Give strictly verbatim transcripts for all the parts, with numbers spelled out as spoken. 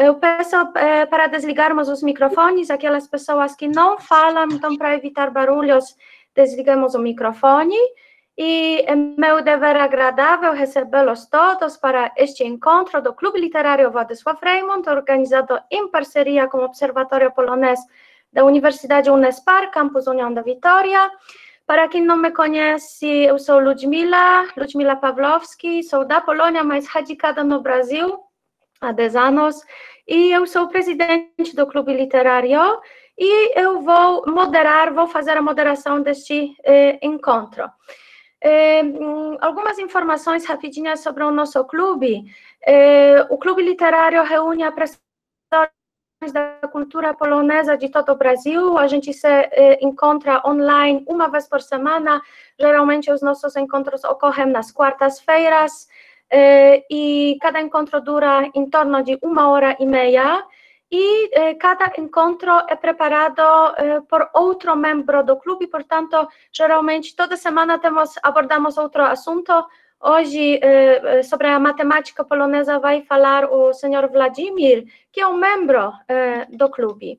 eu peço é, para desligarmos os microfones, aquelas pessoas que não falam, então, para evitar barulhos, desligamos o microfone. E é meu dever agradável recebê-los todos para este encontro do Clube Literário Władysław Reymont, organizado em parceria com o Observatório Polonês da Universidade Unespar, Campus União da Vitória. Para quem não me conhece, eu sou Ludmila, Ludmila Pawlowski, sou da Polônia, mas radicada no Brasil há dez anos, e eu sou presidente do Clube Literário, e eu vou moderar, vou fazer a moderação deste eh, encontro. Eh, algumas informações rapidinhas sobre o nosso clube. Eh, o Clube Literário reúne apreciadores da cultura polonesa de todo o Brasil. A gente se eh, encontra online uma vez por semana. Geralmente os nossos encontros ocorrem nas quartas-feiras, eh, e cada encontro dura em torno de uma hora e meia. E eh, cada encontro é preparado eh, por outro membro do clube, portanto, geralmente, toda semana temos, abordamos outro assunto. Hoje, eh, sobre a matemática polonesa, vai falar o senhor Wladimir, que é um membro eh, do clube.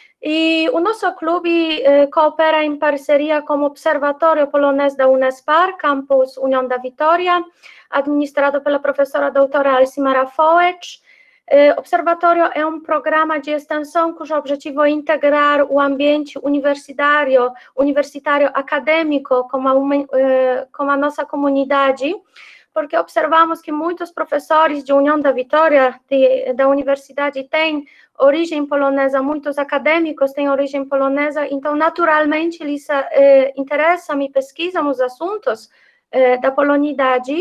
E o nosso clube eh, coopera em parceria com o Observatório Polonês da Unespar, Campus União da Vitória, administrado pela professora doutora Alcimara Fołecz. O Observatório é um programa de extensão cujo objetivo é integrar o ambiente universitário, universitário acadêmico com a, com a nossa comunidade, porque observamos que muitos professores de União da Vitória, de, da universidade, têm origem polonesa, muitos acadêmicos têm origem polonesa, então, naturalmente, eles eh, interessam e pesquisam os assuntos eh, da polonidade,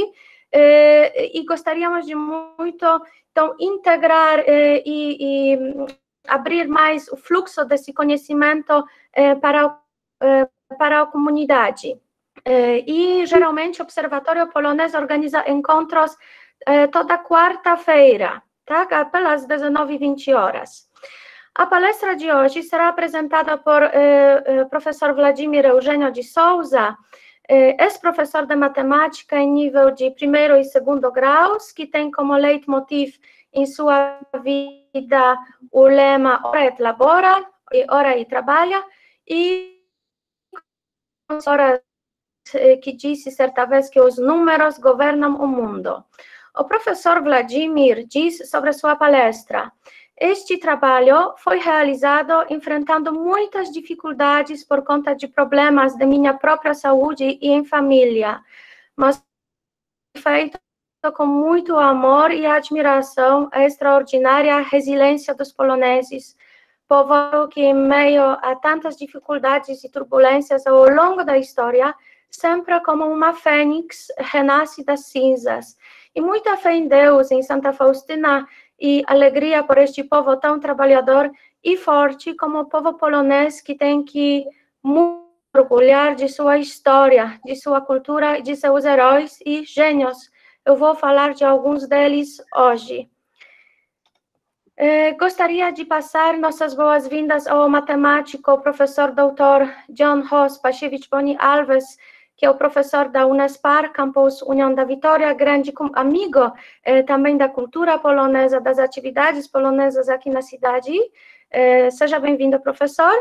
eh, e gostaríamos de muito... Então, integrar eh, e, e abrir mais o fluxo desse conhecimento eh, para, eh, para a comunidade. Eh, e, geralmente, o Observatório Polonês organiza encontros eh, toda quarta-feira, tá? Pelas dezenove e vinte horas. A palestra de hoje será apresentada por eh, eh, professor Wladimir Eugênio de Souza, ex-professor de matemática em nível de primeiro e segundo graus, que tem como leitmotiv em sua vida o lema ora et labora, ora e trabalha, e que disse certa vez que os números governam o mundo. O professor Wladimir diz sobre sua palestra: este trabalho foi realizado enfrentando muitas dificuldades por conta de problemas de minha própria saúde e em família, mas feito com muito amor e admiração à extraordinária resiliência dos poloneses, povo que, em meio a tantas dificuldades e turbulências ao longo da história, sempre como uma fênix renasce das cinzas. E muita fé em Deus, em Santa Faustina, e alegria por este povo tão trabalhador e forte como o povo polonês, que tem que muito orgulhar de sua história, de sua cultura, de seus heróis e gênios. Eu vou falar de alguns deles hoje. Eh, gostaria de passar nossas boas-vindas ao matemático, professor doutor John Ross Pasiewicz Boni Alves, que é o professor da Unespar, Campus União da Vitória, grande amigo eh, também da cultura polonesa, das atividades polonesas aqui na cidade. Eh, seja bem-vindo, professor.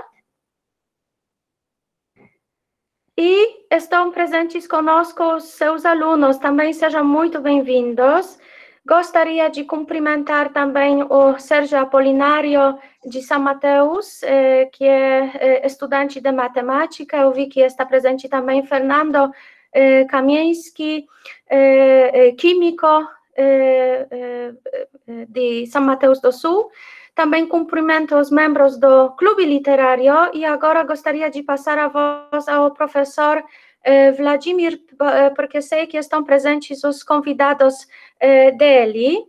E estão presentes conosco os seus alunos, também sejam muito bem-vindos. Gostaria de cumprimentar também o Sérgio Apolinário de São Mateus, eh, que é eh, estudante de matemática. Eu vi que está presente também Fernando eh, Kamieński, eh, químico eh, eh, de São Mateus do Sul. Também cumprimento os membros do Clube Literário e agora gostaria de passar a voz ao professor eh, Wladimir, porque sei que estão presentes os convidados eh, dele.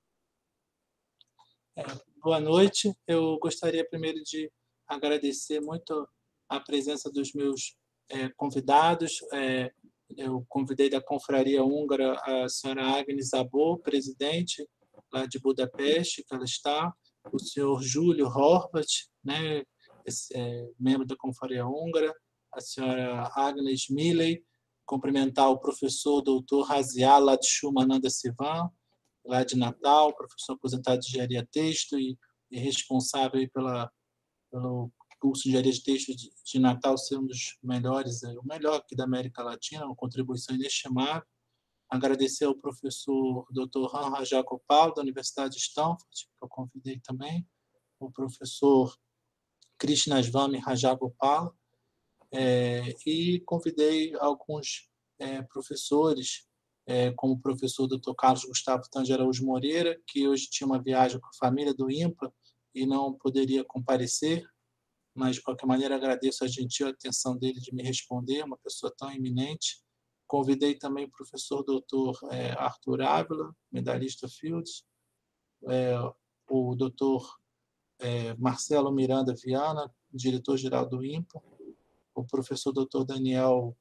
É, boa noite. Eu gostaria primeiro de agradecer muito a presença dos meus é, convidados. É, eu convidei da Confraria Húngara a senhora Agnes Zabó, presidente lá de Budapeste, que ela está, o senhor Júlio Horvat, né, esse, é, membro da Confraria Húngara, a senhora Agnes Milley, cumprimentar o professor doutor Razial Ladshumananda Sivan, lá de Natal, professor aposentado de engenharia texto e, e responsável aí pela, pelo curso de engenharia de texto de, de Natal ser um dos melhores, o melhor aqui da América Latina, uma contribuição inestimável. Agradecer ao professor doutor Han Rajagopal, da Universidade de Stanford, que eu convidei também, o professor Krishnaswamy Rajagopal, é, e convidei alguns é, professores, é, como o professor doutor Carlos Gustavo Tange Araújo Moreira, que hoje tinha uma viagem com a família do INPA e não poderia comparecer, mas, de qualquer maneira, agradeço a gentil atenção dele de me responder, uma pessoa tão eminente. Convidei também o professor doutor é, Arthur Ávila, medalhista Fields, é, o doutor é, Marcelo Miranda Viana, diretor-geral do INPA, o professor doutor Daniel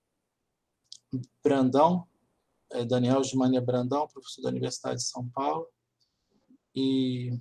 Brandão, é, Daniel Gimania Brandão, professor da Universidade de São Paulo, e,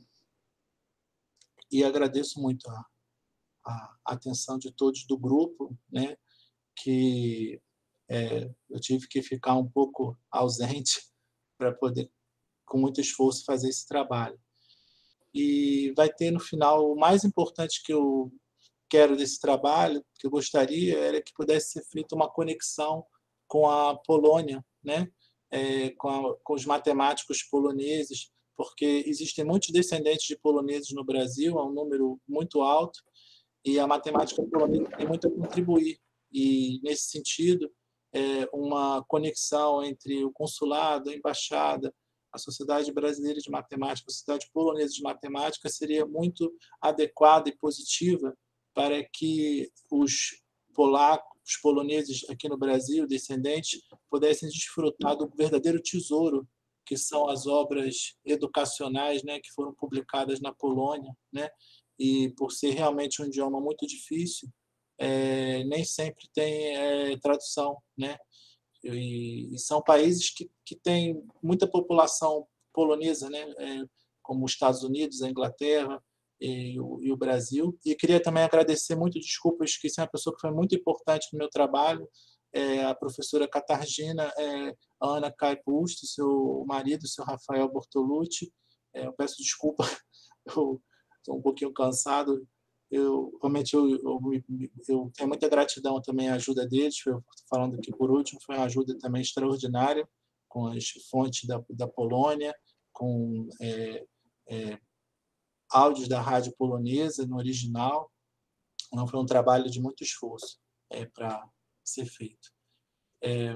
e agradeço muito a, a atenção de todos do grupo, né, que é, eu tive que ficar um pouco ausente para poder, com muito esforço, fazer esse trabalho. E vai ter, no final, o mais importante que eu quero desse trabalho, que eu gostaria, era que pudesse ser feita uma conexão com a Polônia, né? É, com, a, com os matemáticos poloneses, porque existem muitos descendentes de poloneses no Brasil, é um número muito alto, e a matemática polonesa tem muito a contribuir. E, nesse sentido, é, uma conexão entre o consulado, a embaixada, a Sociedade Brasileira de Matemática, a Sociedade Polonesa de Matemática seria muito adequada e positiva para que os polacos, os poloneses aqui no Brasil, descendentes, pudessem desfrutar do verdadeiro tesouro que são as obras educacionais, né, que foram publicadas na Polônia, né, e por ser realmente um idioma muito difícil, é, nem sempre tem é, tradução, né, e, e são países que, que têm muita população polonesa, né, é, como os Estados Unidos, a Inglaterra, E o, e o Brasil. E queria também agradecer muito, desculpa, eu esqueci uma pessoa que foi muito importante no meu trabalho, é, a professora Catargina é, Ana Caipust, seu marido, seu Rafael Bortolucci. É, eu peço desculpa, eu estou um pouquinho cansado. Eu realmente eu, eu, eu tenho muita gratidão também à ajuda deles. Eu, falando aqui por último, foi uma ajuda também extraordinária com as fontes da, da Polônia, com é, é, áudios da rádio polonesa no original. Não foi um trabalho de muito esforço é, para ser feito. É...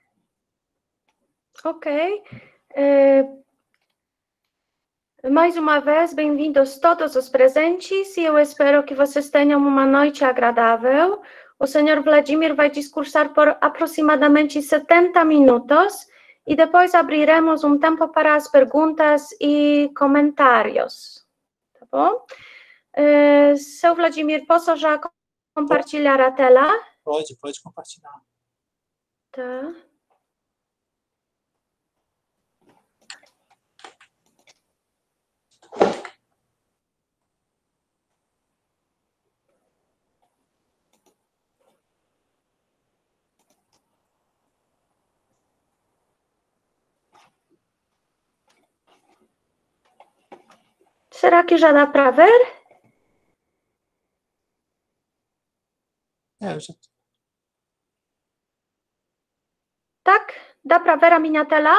Ok. É... Mais uma vez, bem-vindos todos os presentes e eu espero que vocês tenham uma noite agradável. O senhor Vladimir vai discursar por aproximadamente setenta minutos e depois abriremos um tempo para as perguntas e comentários. Tá bom? É, seu Vladimir, posso já compartilhar a tela? Pode, pode compartilhar. Tá. Será que já dá para ver? É, eu já... Tak? Dá para ver a minha tela?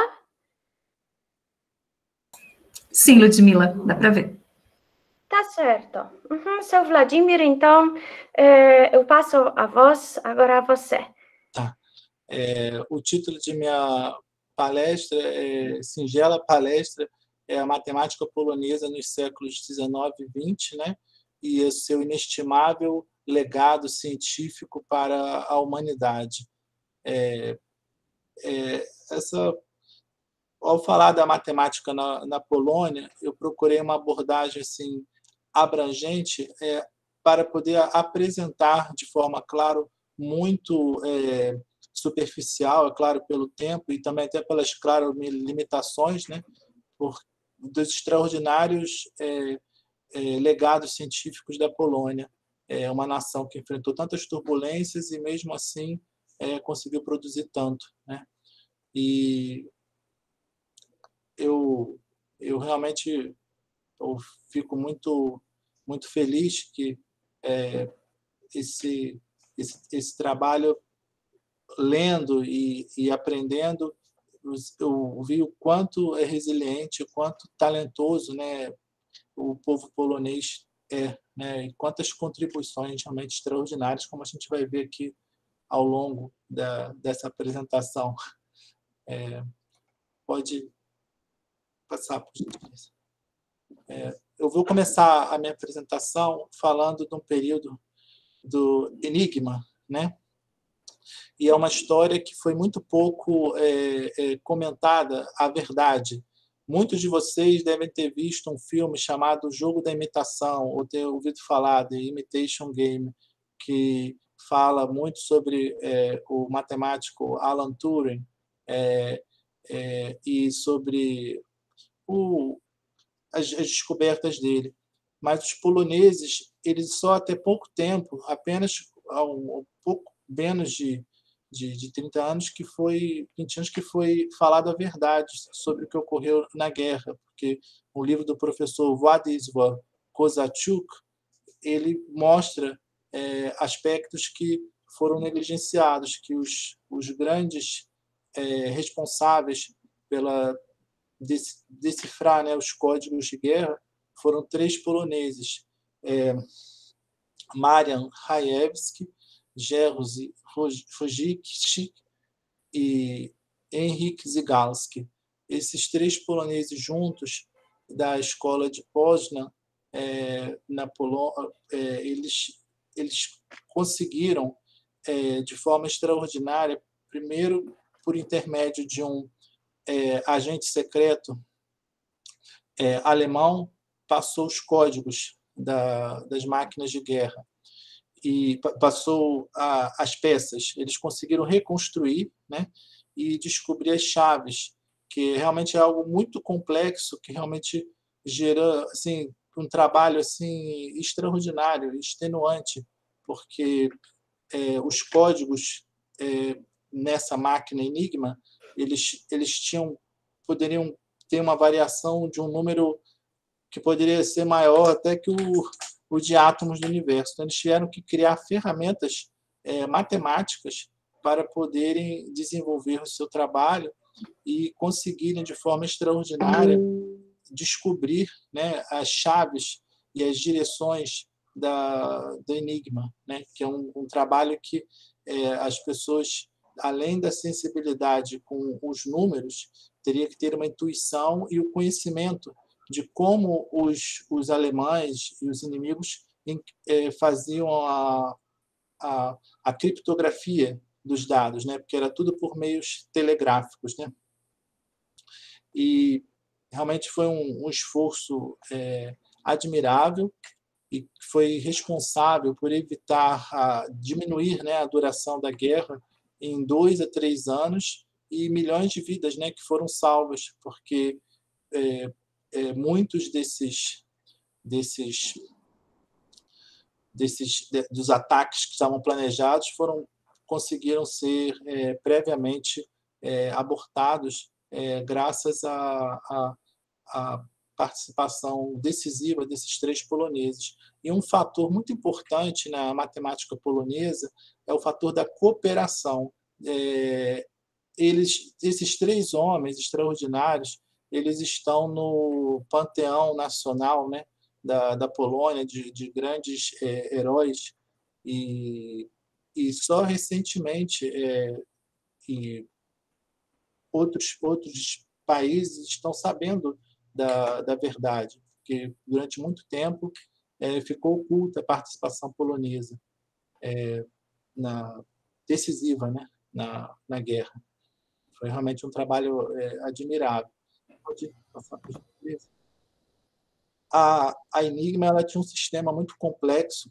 Sim, Ludmila, dá para ver. Tá certo. Uhum, seu Vladimir, então, é, eu passo a voz agora a você. Tá. É, o título de minha palestra é Singela Palestra, é a matemática polonesa nos séculos dezenove e vinte, né? E o seu inestimável legado científico para a humanidade. É, é, essa, ao falar da matemática na, na Polônia, eu procurei uma abordagem assim, abrangente é, para poder apresentar de forma, claro, muito é, superficial, é claro, pelo tempo e também até pelas, claro, limitações, né, por, dos extraordinários é, é, legados científicos da Polônia. É uma nação que enfrentou tantas turbulências e, mesmo assim, é, conseguiu produzir tanto, né? E eu, eu realmente eu fico muito, muito feliz que é, esse, esse, esse trabalho, lendo e, e aprendendo, eu vi o quanto é resiliente, o quanto talentoso, né, o povo polonês é, né, e quantas contribuições realmente extraordinárias, como a gente vai ver aqui ao longo da, dessa apresentação. É, pode passar, por gentileza. É, eu vou começar a minha apresentação falando de um período do Enigma, né? E é uma história que foi muito pouco é, é, comentada, a verdade. Muitos de vocês devem ter visto um filme chamado Jogo da Imitação, ou ter ouvido falar de Imitation Game, que fala muito sobre é, o matemático Alan Turing é, é, e sobre o, as, as descobertas dele. Mas os poloneses, eles só até pouco tempo, apenas há um, um pouco menos de De, de trinta anos, que foi vinte anos que foi falado a verdade sobre o que ocorreu na guerra, porque o livro do professor Władysław Kozachuk, ele mostra é, aspectos que foram negligenciados, que os, os grandes é, responsáveis pela decifrar, né, os códigos de guerra foram três poloneses, é, Marian Rejewski, Jerzy Fujik e Henryk Zygalski. Esses três poloneses juntos, da escola de Poznan, é, na Polônia, é, eles, eles conseguiram, é, de forma extraordinária, primeiro por intermédio de um é, agente secreto é, alemão, passou os códigos da, das máquinas de guerra e passou a, as peças. Eles conseguiram reconstruir, né, e descobrir as chaves, que realmente é algo muito complexo, que realmente gera assim, um trabalho assim, extraordinário, extenuante, porque é, os códigos é, nessa máquina Enigma, eles, eles tinham, poderiam ter uma variação de um número que poderia ser maior até que o, o de átomos do universo. Então, eles tiveram que criar ferramentas é, matemáticas para poderem desenvolver o seu trabalho e conseguirem, de forma extraordinária, descobrir, né, as chaves e as direções da, do Enigma, né, que é um, um trabalho que é, as pessoas, além da sensibilidade com os números, teria que ter uma intuição e o conhecimento de como os, os alemães e os inimigos é, faziam a, a, a criptografia dos dados, né, porque era tudo por meios telegráficos, né? E realmente foi um, um esforço é, admirável e foi responsável por evitar a, diminuir, né, a duração da guerra em dois a três anos e milhões de vidas, né, que foram salvas, porque é, é, muitos desses desses desses de, dos ataques que estavam planejados foram conseguiram ser é, previamente é, abortados é, graças à a, a, a participação decisiva desses três poloneses. E um fator muito importante na matemática polonesa é o fator da cooperação. É, eles, esses três homens extraordinários, eles estão no panteão nacional, né, da, da Polônia, de, de grandes é, heróis, e, e só recentemente é, e outros, outros países estão sabendo da, da verdade, porque durante muito tempo é, ficou oculta a participação polonesa é, na, decisiva, né, na, na guerra. Foi realmente um trabalho é, admirável. Pode passar por gentileza. A, a Enigma ela tinha um sistema muito complexo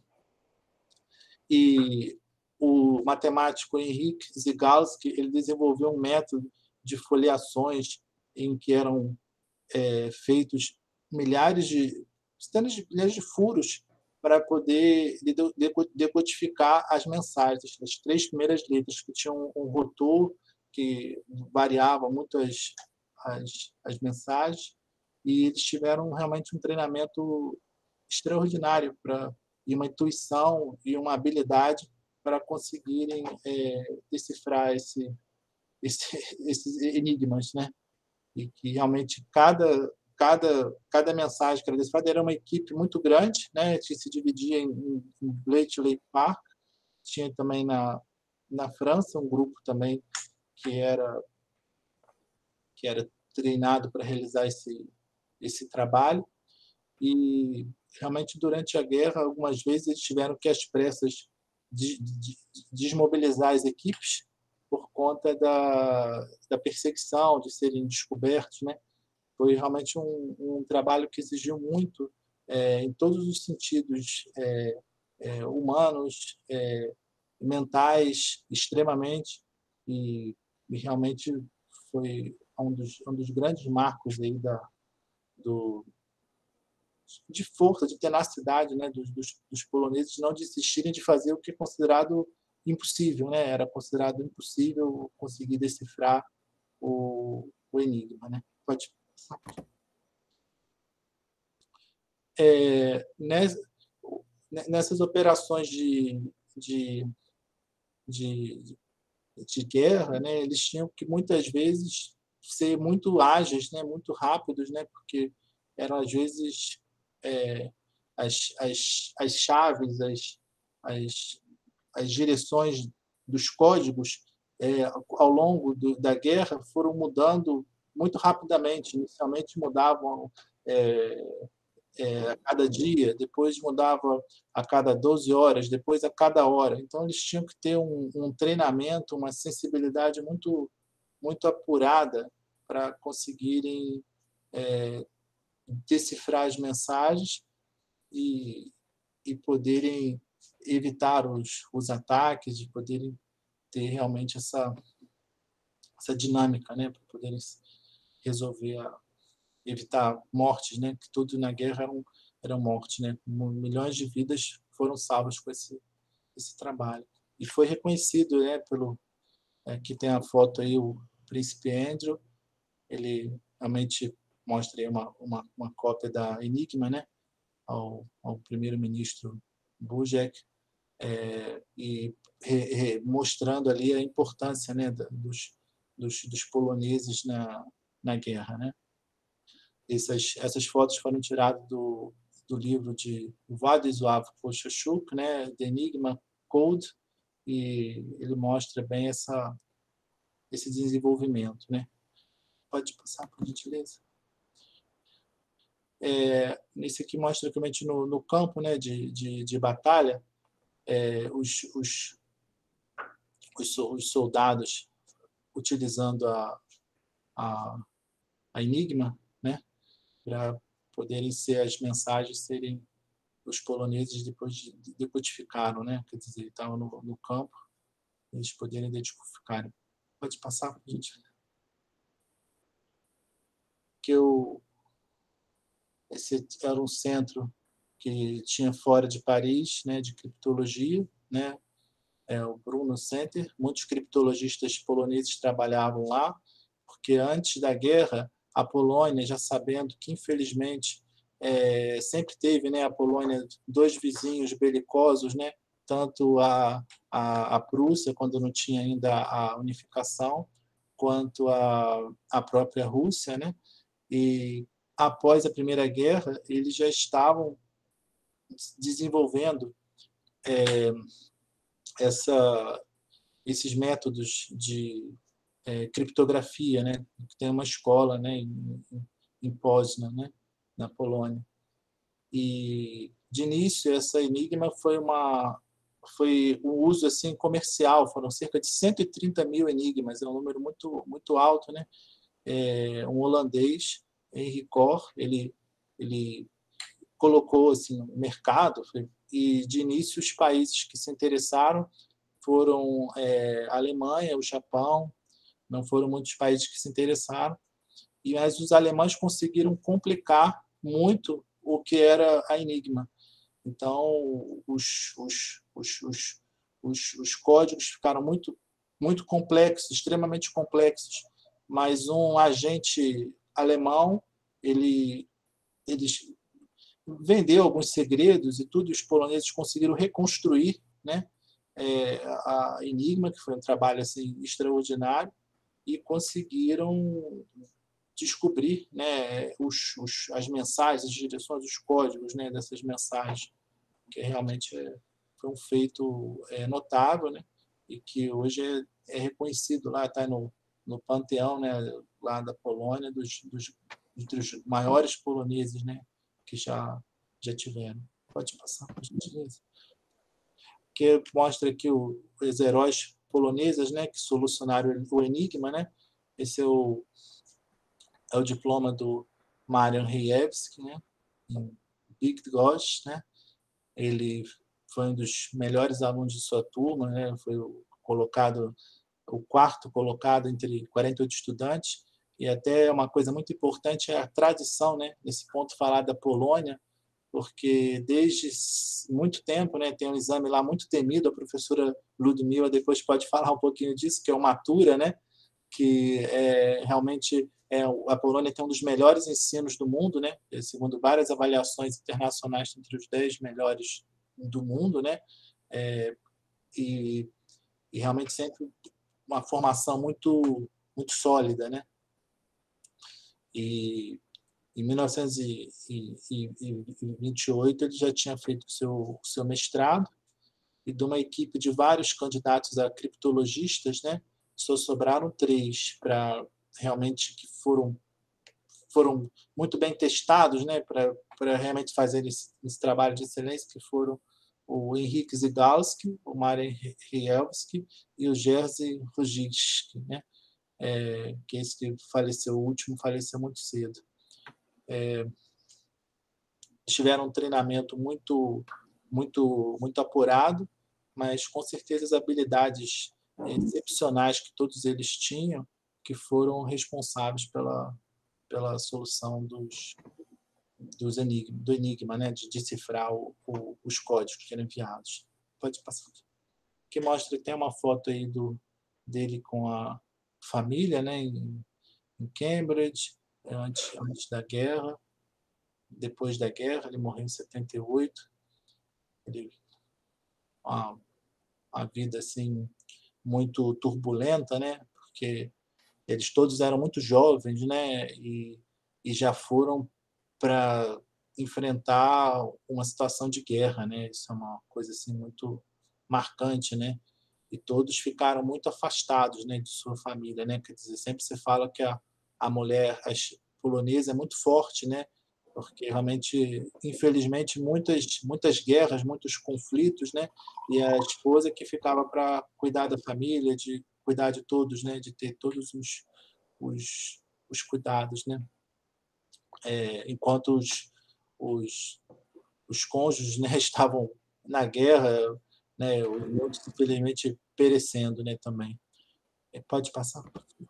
e o matemático Henryk Zygalski ele desenvolveu um método de foliações em que eram é, feitos milhares de centenas de milhares de furos para poder decodificar as mensagens, as três primeiras letras, que tinham um rotor que variava muito as, as, as mensagens, e eles tiveram realmente um treinamento extraordinário para e uma intuição e uma habilidade para conseguirem é, decifrar esse, esse, esses enigmas, né? E que realmente cada cada cada mensagem que era decifrada era uma equipe muito grande, né? Que se dividia em, em Bletchley Park, tinha também na na França um grupo também que era que era treinado para realizar esse esse trabalho. E realmente durante a guerra algumas vezes eles tiveram que às pressas de, de, de desmobilizar as equipes por conta da, da perseguição, de serem descobertos, né? Foi realmente um, um trabalho que exigiu muito é, em todos os sentidos é, é, humanos, é, mentais, extremamente, e, e realmente foi um dos, um dos grandes marcos aí da, do, de força, de tenacidade, né, dos, dos, dos poloneses não desistirem de fazer o que é considerado impossível, né? Era considerado impossível conseguir decifrar o, o enigma, né? Pode passar. É, nessas operações de, de, de, de guerra, né, eles tinham que muitas vezes ser muito ágeis, né, muito rápidos, né, porque eram às vezes é, as, as, as chaves, as, as, as direções dos códigos é, ao longo do, da guerra foram mudando muito rapidamente. Inicialmente mudavam é, é, a cada dia, depois mudava a cada doze horas, depois a cada hora. Então, eles tinham que ter um, um treinamento, uma sensibilidade muito, muito apurada para conseguirem é, decifrar as mensagens e, e poderem evitar os, os ataques, de poderem ter realmente essa, essa dinâmica, né, para poderem resolver, a, evitar mortes, né, que tudo na guerra eram, eram mortes, né, milhões de vidas foram salvas com esse, esse trabalho. E foi reconhecido, né, pelo, aqui tem a foto aí, o príncipe Andrew, ele realmente mostra aí uma, uma, uma cópia da Enigma, né, ao, ao primeiro-ministro Bujek, é, e re, re, mostrando ali a importância, né, dos, dos, dos poloneses na, na guerra, né. Essas, essas fotos foram tiradas do, do livro de Władysław Kościuszko, né, The Enigma Code, e ele mostra bem essa, esse desenvolvimento, né. Pode passar, por gentileza. É, nesse aqui mostra realmente no, no campo, né, de, de, de batalha, é, os, os, os, os soldados utilizando a, a, a Enigma, né, para poderem ser as mensagens serem os poloneses depois de, decodificaram, né, quer dizer, estavam no, no campo, eles poderem decodificar. Pode passar, gente. Que eu esse era um centro que tinha fora de Paris, né, de criptologia, né, é o Bruno Center. Muitos criptologistas poloneses trabalhavam lá, porque antes da guerra, a Polônia, já sabendo que, infelizmente, é, sempre teve, né, a Polônia, dois vizinhos belicosos, né, tanto a, a, a Prússia, quando não tinha ainda a unificação, quanto a, a própria Rússia, né, e após a Primeira Guerra, eles já estavam desenvolvendo é, essa, esses métodos de é, criptografia, né? Tem uma escola, né, em, em Poznan, né, na Polônia. E de início essa Enigma foi uma foi um uso assim comercial, foram cerca de cento e trinta mil enigmas, é um número muito muito alto, né? É, um holandês, Henry Cor, ele ele colocou assim no mercado, e de início os países que se interessaram foram é, a Alemanha, o Japão, não foram muitos países que se interessaram, e mas os alemães conseguiram complicar muito o que era a Enigma. Então os, os, os, os, os, os códigos ficaram muito muito complexos, extremamente complexos, mas um agente alemão, ele, eles vendeu alguns segredos e tudo, e os poloneses conseguiram reconstruir, né, é, a Enigma, que foi um trabalho assim, extraordinário, e conseguiram descobrir, né, os, os, as mensagens, as direções, os códigos, né, dessas mensagens, que realmente é, foi um feito é, notável, né, e que hoje é, é reconhecido lá, está no, no panteão, né, lá da Polônia, dos, dos, dos maiores poloneses, né, que já, já tiveram. Pode passar, por gentileza. Que mostra aqui o, os heróis poloneses, né, que solucionaram o enigma, né. Esse é o, é o diploma do Marian Rejewski, né, em Bydgoszcz, né. Ele foi um dos melhores alunos de sua turma, né, foi o colocado o quarto colocado entre quarenta e oito estudantes, e até uma coisa muito importante é a tradição, né, nesse ponto falar da Polônia, porque desde muito tempo, né, tem um exame lá muito temido, a professora Ludmila depois pode falar um pouquinho disso, que é o Matura, né, que é, realmente é, a Polônia tem um dos melhores ensinos do mundo, né, segundo várias avaliações internacionais, entre os dez melhores do mundo, né, é, e, e realmente sempre uma formação muito, muito sólida, né, e em mil novecentos e vinte e oito, ele já tinha feito o seu, seu mestrado, e de uma equipe de vários candidatos a criptologistas, né, só sobraram três para realmente que foram, foram muito bem testados, né, para, para realmente fazer esse, esse trabalho de excelência, que foram o Henryk Zygalski, o Marian Rejewski e o Jerzy Rujicki, né, é, que esse que faleceu, o último faleceu muito cedo. É, tiveram um treinamento muito, muito, muito apurado, mas com certeza as habilidades excepcionais que todos eles tinham, que foram responsáveis pela, pela solução dos, dos enigma, do enigma, né, de decifrar o, o, os códigos que eram enviados. Pode passar. Que mostra que tem uma foto aí do, dele com a família, né, em, em Cambridge, antes, antes da guerra. Depois da guerra, ele morreu em setenta e oito. Ele, uma, uma vida assim muito turbulenta, né? Porque eles todos eram muito jovens, né? E, e já foram para enfrentar uma situação de guerra, né? Isso é uma coisa assim muito marcante, né? E todos ficaram muito afastados, né, de sua família, né? Quer dizer, sempre se fala que a, a mulher a polonesa é muito forte, né? Porque realmente, infelizmente, muitas muitas guerras, muitos conflitos, né? E a esposa que ficava para cuidar da família, de cuidar de todos, né? De ter todos os os, os cuidados, né? É, enquanto os, os os cônjuges, né, estavam na guerra, né? Muitos infelizmente perecendo, né? Também. É, pode passar.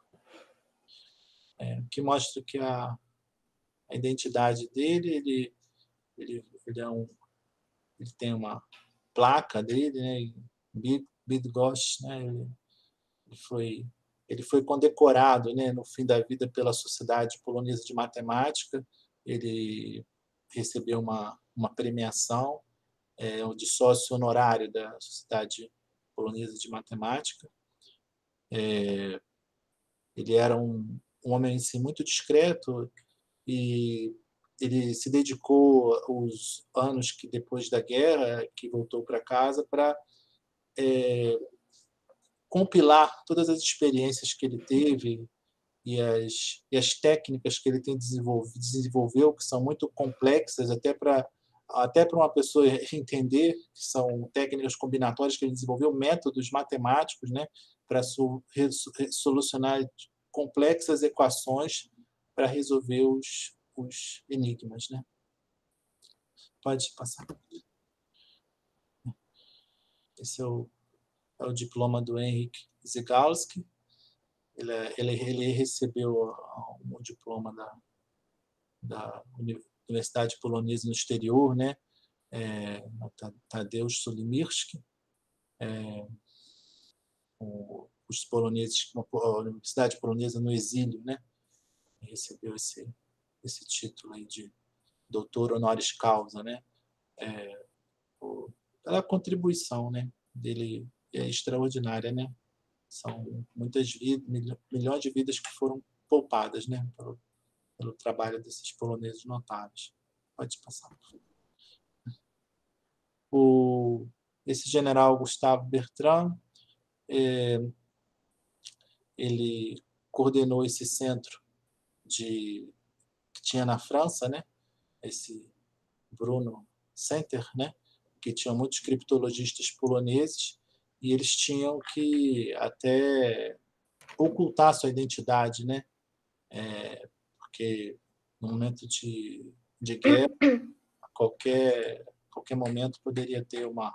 É, que mostra que a, a identidade dele, ele ele, ele é um ele tem uma placa dele, né, Bydgoszcz, né, ele, ele foi ele foi condecorado, né, no fim da vida pela Sociedade Polonesa de Matemática. Ele recebeu uma uma premiação é, de sócio honorário da Sociedade Polonesa de Matemática. É, ele era um, um homem assim, muito discreto, e ele se dedicou os anos que depois da guerra, que voltou para casa, para é, compilar todas as experiências que ele teve e as, e as técnicas que ele tem desenvolvido, desenvolveu, que são muito complexas, até para até para uma pessoa entender, que são técnicas combinatórias que ele desenvolveu, métodos matemáticos, né, para solucionar complexas equações para resolver os, os enigmas, né? Pode passar. Esse é o, é o diploma do Henryk Zygalski. Ele, ele, ele recebeu um diploma da, da Universidade Polonesa no exterior, né? É, Tadeusz Solimirski. É, o, os poloneses, a Universidade Polonesa no exílio, né? Recebeu esse, esse título aí de doutor honoris causa, né? É, pela contribuição, né? Dele é extraordinária, né? São muitas vidas, milhões de vidas que foram poupadas, né? Pelo, pelo trabalho desses poloneses notáveis. Pode passar. O, esse general Gustavo Bertrand, é, ele coordenou esse centro de, que tinha na França, né? Esse Bruno Center, né? Que tinha muitos criptologistas poloneses e eles tinham que até ocultar sua identidade, né? É, porque no momento de, de guerra, a qualquer, qualquer momento poderia ter uma,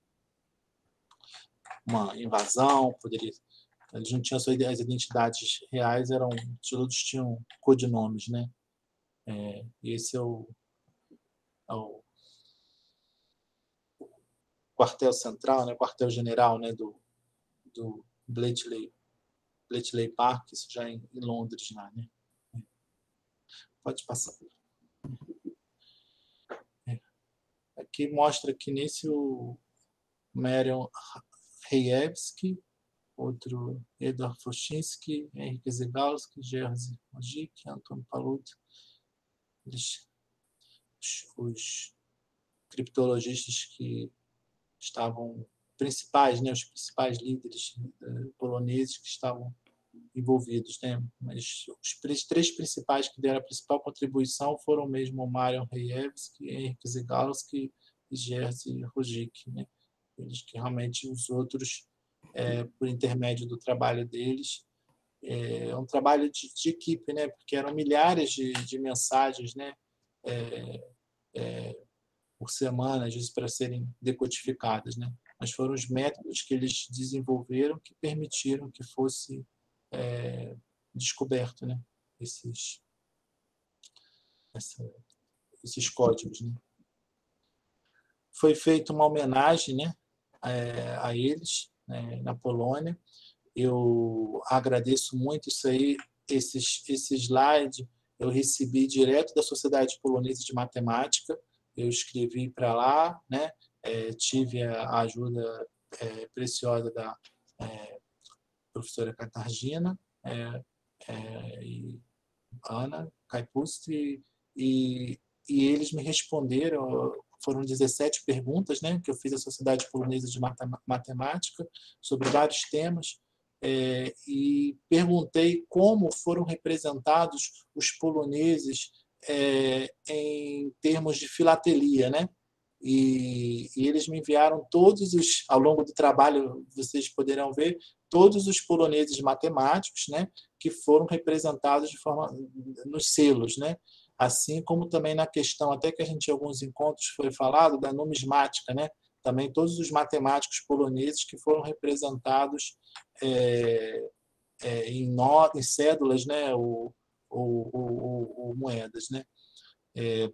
uma invasão, poderia, eles não tinham suas as identidades reais, eram, todos tinham codinomes, né? É, esse é o, é o quartel central, né? Quartel-general, né? Do, do Bletchley, Bletchley Park, isso já em, em Londres, lá, né? Pode passar. É. Aqui mostra que nesse o Marian Rejewski, outro Edward Foshinsky, Henryk Zegalski, Jerzy Mozik, Antônio Paluto, eles, os, os criptologistas que estavam principais, né, os principais líderes uh, poloneses que estavam envolvidos, né? Mas os três principais que deram a principal contribuição foram mesmo o Marian Rejewski, Henryk Zegalski e Jerzy Mozik, né? Eles que realmente os outros, é, por intermédio do trabalho deles, é um trabalho de, de equipe, né? Porque eram milhares de, de mensagens, né? É, é, por semana, às vezes, para serem decodificadas, né? Mas foram os métodos que eles desenvolveram que permitiram que fosse é, descoberto, né? Esses, essa, esses códigos, né? Foi feita uma homenagem, né? É, a eles, né? Na Polônia. Eu agradeço muito isso aí, esses, esse slide eu recebi direto da Sociedade Polonesa de Matemática, eu escrevi para lá, né? É, tive a ajuda é, preciosa da é, professora Catargina é, é, e Ana Caipustri, e, e eles me responderam, foram dezessete perguntas, né, que eu fiz à Sociedade Polonesa de Matemática sobre vários temas, é, e perguntei como foram representados os poloneses é, em termos de filatelia, né? E, e eles me enviaram todos os, ao longo do trabalho, vocês poderão ver, todos os poloneses matemáticos, né, que foram representados de forma nos selos, né? Assim como também na questão, até que a gente em alguns encontros foi falado, da numismática, né? Também todos os matemáticos poloneses que foram representados é, é, em, not, em cédulas, né? ou, ou, ou, ou moedas, né? É,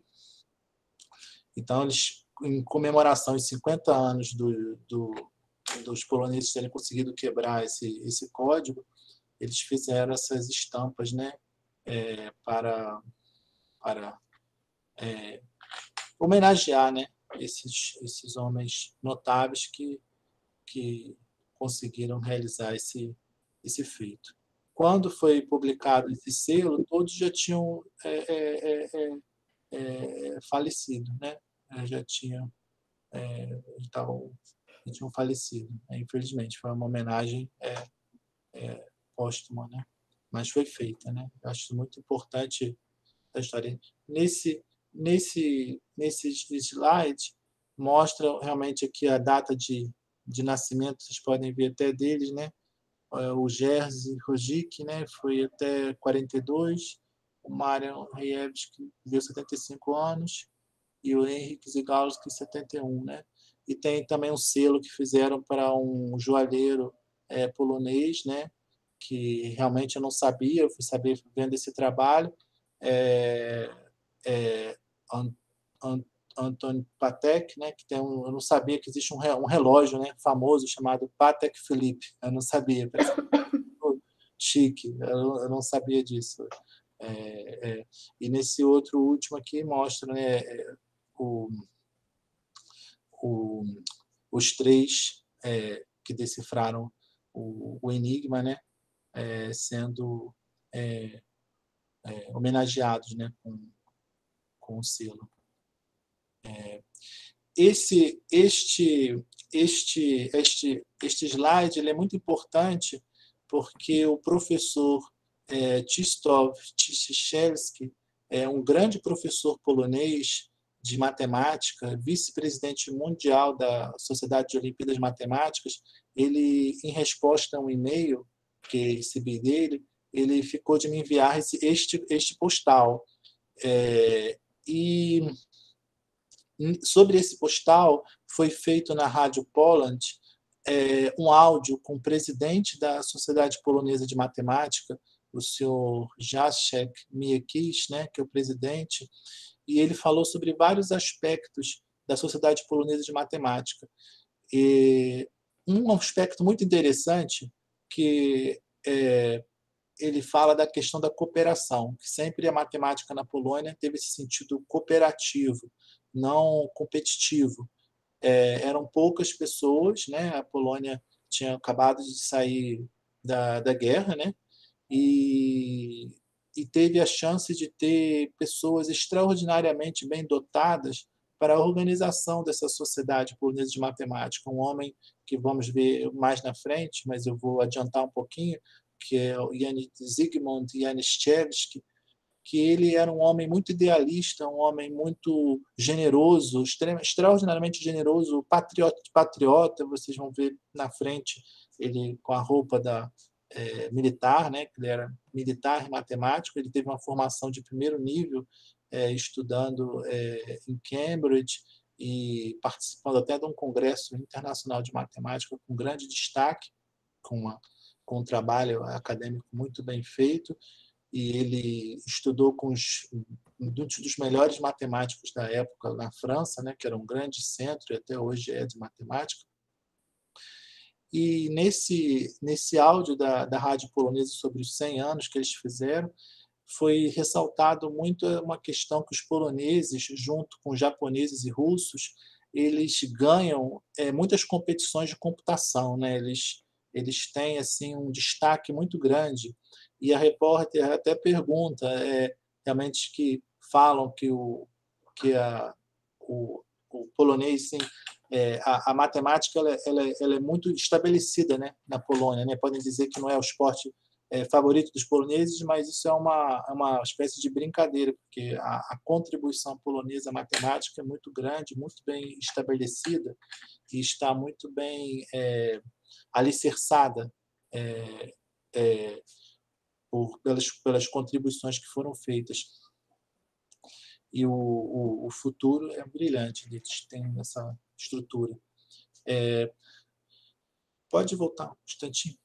então, eles, em comemoração aos cinquenta anos do, do, dos poloneses terem conseguido quebrar esse, esse código, eles fizeram essas estampas, né? É, para, para é, homenagear, né? esses, esses homens notáveis que, que conseguiram realizar esse, esse feito. Quando foi publicado esse selo, todos já tinham é, é, é, é, falecido, né? Já tinham, é, estavam, já tinham falecido. Né? Infelizmente, foi uma homenagem é, é, póstuma, né? Mas foi feita, né? Eu acho muito importante a história. Nesse, nesse, nesse slide mostra realmente aqui a data de, de nascimento, vocês podem ver até deles, né? O Jerzy Mozik, né? Foi até quarenta e dois, o Marian Rejewski viveu setenta e cinco anos e o Henryk Zegalski setenta e um, né? E tem também um selo que fizeram para um joalheiro é, polonês, né? Que realmente eu não sabia, eu fui saber vendo esse trabalho, é, é, Antônio Patek, né, que tem um, eu não sabia que existe um, um relógio, né, famoso chamado Patek Philippe, eu não sabia, parece chique, eu, eu não sabia disso. É, é, e nesse outro último aqui mostra, né, o, o, os três é, que decifraram o, o enigma, né, é, sendo é, é, homenageados, né, com, com o selo. É, esse, este, este, este, este slide ele é muito importante porque o professor é, Krzysztof Ciesielski é um grande professor polonês de matemática, vice-presidente mundial da Sociedade de Olimpíadas Matemáticas. Ele, em resposta a um e-mail que recebi dele, ele ficou de me enviar esse, este, este postal. É, e sobre esse postal, foi feito na Rádio Poland é, um áudio com o presidente da Sociedade Polonesa de Matemática, o senhor Jacek Miekiś, né, que é o presidente, e ele falou sobre vários aspectos da Sociedade Polonesa de Matemática. E um aspecto muito interessante que é, ele fala da questão da cooperação, que sempre a matemática na Polônia teve esse sentido cooperativo, não competitivo. É, eram poucas pessoas, né? A Polônia tinha acabado de sair da, da guerra, né? E, e teve a chance de ter pessoas extraordinariamente bem dotadas para a organização dessa sociedade polonesa de matemática. Um homem que vamos ver mais na frente, mas eu vou adiantar um pouquinho, que é o Zygmunt Janiszewski, que ele era um homem muito idealista, um homem muito generoso, extraordinariamente generoso, patriota, patriota. Vocês vão ver na frente ele com a roupa da é, militar, né? Ele era militar e matemático. Ele teve uma formação de primeiro nível, é, estudando é, em Cambridge e participando até de um congresso internacional de matemática com grande destaque, com, uma, com um trabalho acadêmico muito bem feito. E ele estudou com os, muitos dos melhores matemáticos da época na França, né, que era um grande centro e até hoje é de matemática. E nesse, nesse áudio da, da Rádio Polonesa sobre os cem anos que eles fizeram, foi ressaltado muito uma questão que os poloneses, junto com japoneses e russos, eles ganham é, muitas competições de computação, né? Eles, eles têm assim, um destaque muito grande. E a repórter até pergunta, é, realmente que falam que o, que a, o, o polonês, sim, é, a, a matemática ela, ela, ela é muito estabelecida, né, na Polônia, né? Podem dizer que não é o esporte é, favorito dos poloneses, mas isso é uma, uma espécie de brincadeira, porque a, a contribuição polonesa à matemática é muito grande, muito bem estabelecida e está muito bem é, alicerçada é, é, Por, pelas, pelas contribuições que foram feitas. E o, o, o futuro é brilhante, eles têm essa estrutura. É, pode voltar um instantinho.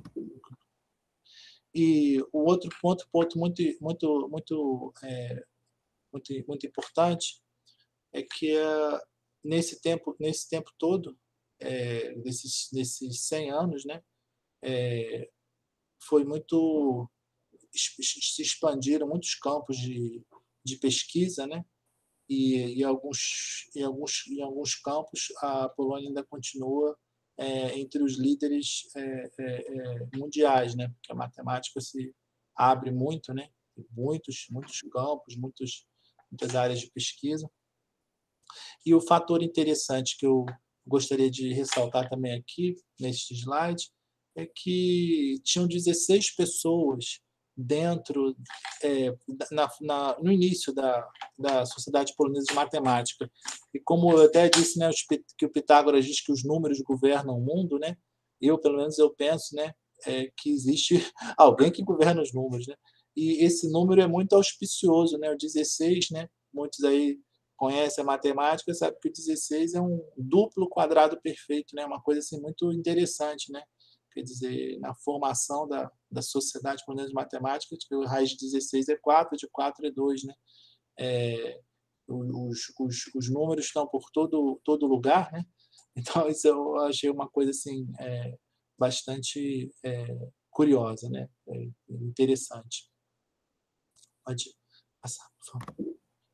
E o outro ponto, ponto muito, muito, muito, é, muito, muito importante é que é, nesse tempo, nesse tempo todo, é, nesses, nesses cem anos, né, é, foi muito se expandiram muitos campos de, de pesquisa, né? E, e alguns, em, alguns, em alguns campos a Polônia ainda continua é, entre os líderes é, é, mundiais, né? Porque a matemática se abre muito, né? Muitos, muitos campos, muitos, muitas áreas de pesquisa. E o fator interessante que eu gostaria de ressaltar também aqui, neste slide, é que tinham dezesseis pessoas dentro, é, na, na, no início da, da Sociedade Polonesa de Matemática. E como eu até disse, né, que o Pitágoras diz que os números governam o mundo, né? Eu, pelo menos, eu penso, né, é, que existe alguém que governa os números, né? E esse número é muito auspicioso, né? O dezesseis, né? Muitos aí conhecem a matemática, sabe que o dezesseis é um duplo quadrado perfeito, né? Uma coisa assim muito interessante, né? Quer dizer, na formação da, da Sociedade Polonesa de Matemática, a raiz de dezesseis é quatro, de quatro é dois, né? É, os, os, os números estão por todo, todo lugar, né? Então, isso eu achei uma coisa assim, é, bastante é, curiosa, né? É, interessante. Pode passar, por favor.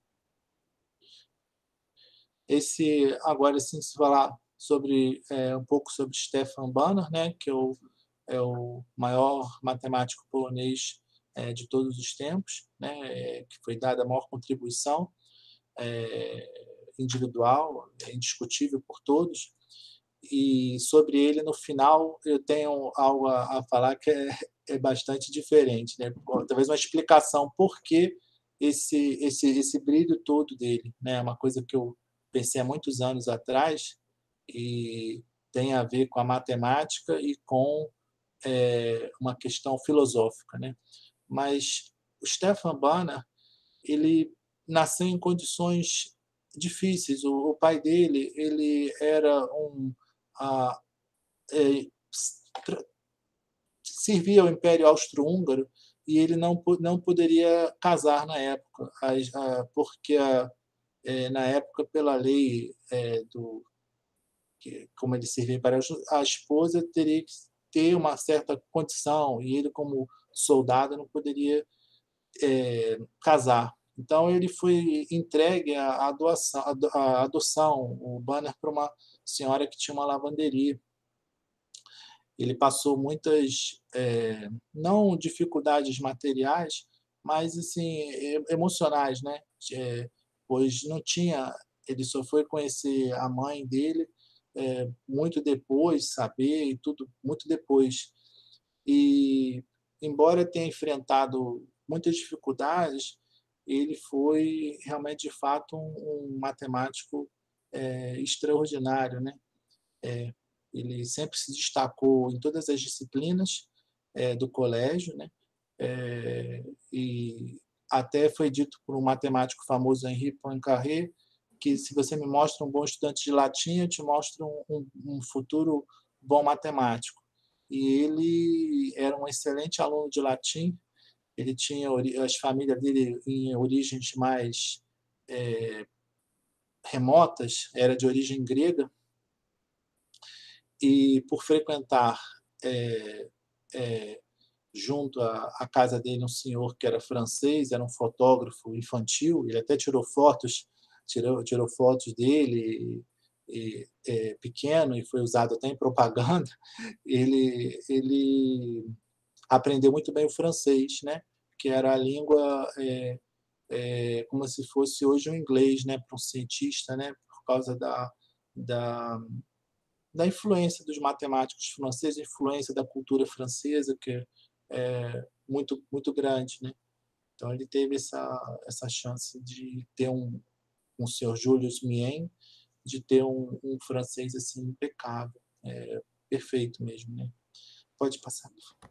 Esse, agora, assim, se falar sobre, é, um pouco sobre Stefan Banner, né? Que é o, é o maior matemático polonês é, de todos os tempos, né? É, que foi dada a maior contribuição é, individual, é indiscutível por todos. E sobre ele, no final, eu tenho algo a, a falar que é, é bastante diferente, né? Talvez uma explicação por que esse, esse, esse brilho todo dele, né? Uma coisa que eu pensei há muitos anos atrás e tem a ver com a matemática e com é, uma questão filosófica, né? Mas o Stefan Banner, ele nasceu em condições difíceis. O, o pai dele, ele era um a, é, servia ao Império Austro-Húngaro e ele não não poderia casar na época, a, a, porque a, é, na época pela lei é, do que, como ele servia para a esposa teria que ter uma certa condição e ele como soldado não poderia é, casar. Então ele foi entregue à adoção, à adoção, o Banner, para uma senhora que tinha uma lavanderia. Ele passou muitas, é, não dificuldades materiais, mas assim emocionais, né? É, pois não tinha, ele só foi conhecer a mãe dele é, muito depois, saber e tudo muito depois. E embora tenha enfrentado muitas dificuldades, ele foi realmente de fato um, um matemático é, extraordinário, né? É, ele sempre se destacou em todas as disciplinas é, do colégio, né? É, e até foi dito por um matemático famoso, Henri Poincaré, que se você me mostra um bom estudante de latim, eu te mostro um, um, um futuro bom matemático. E ele era um excelente aluno de latim, ele tinha as famílias dele em origens mais é, remotas, era de origem grega, e por frequentar é, é, junto à, à casa dele um senhor que era francês, era um fotógrafo infantil, ele até tirou fotos, tirou, tirou fotos dele e, é, pequeno e foi usado até em propaganda. Ele, ele aprendeu muito bem o francês, né? Que era a língua é, é, como se fosse hoje o inglês, né? Para um cientista, né? Por causa da, da da influência dos matemáticos franceses, influência da cultura francesa, que é muito, muito grande, né? Então, ele teve essa, essa chance de ter um, um senhor Julius Mien, de ter um, um francês assim impecável, é, perfeito mesmo, né? Pode passar.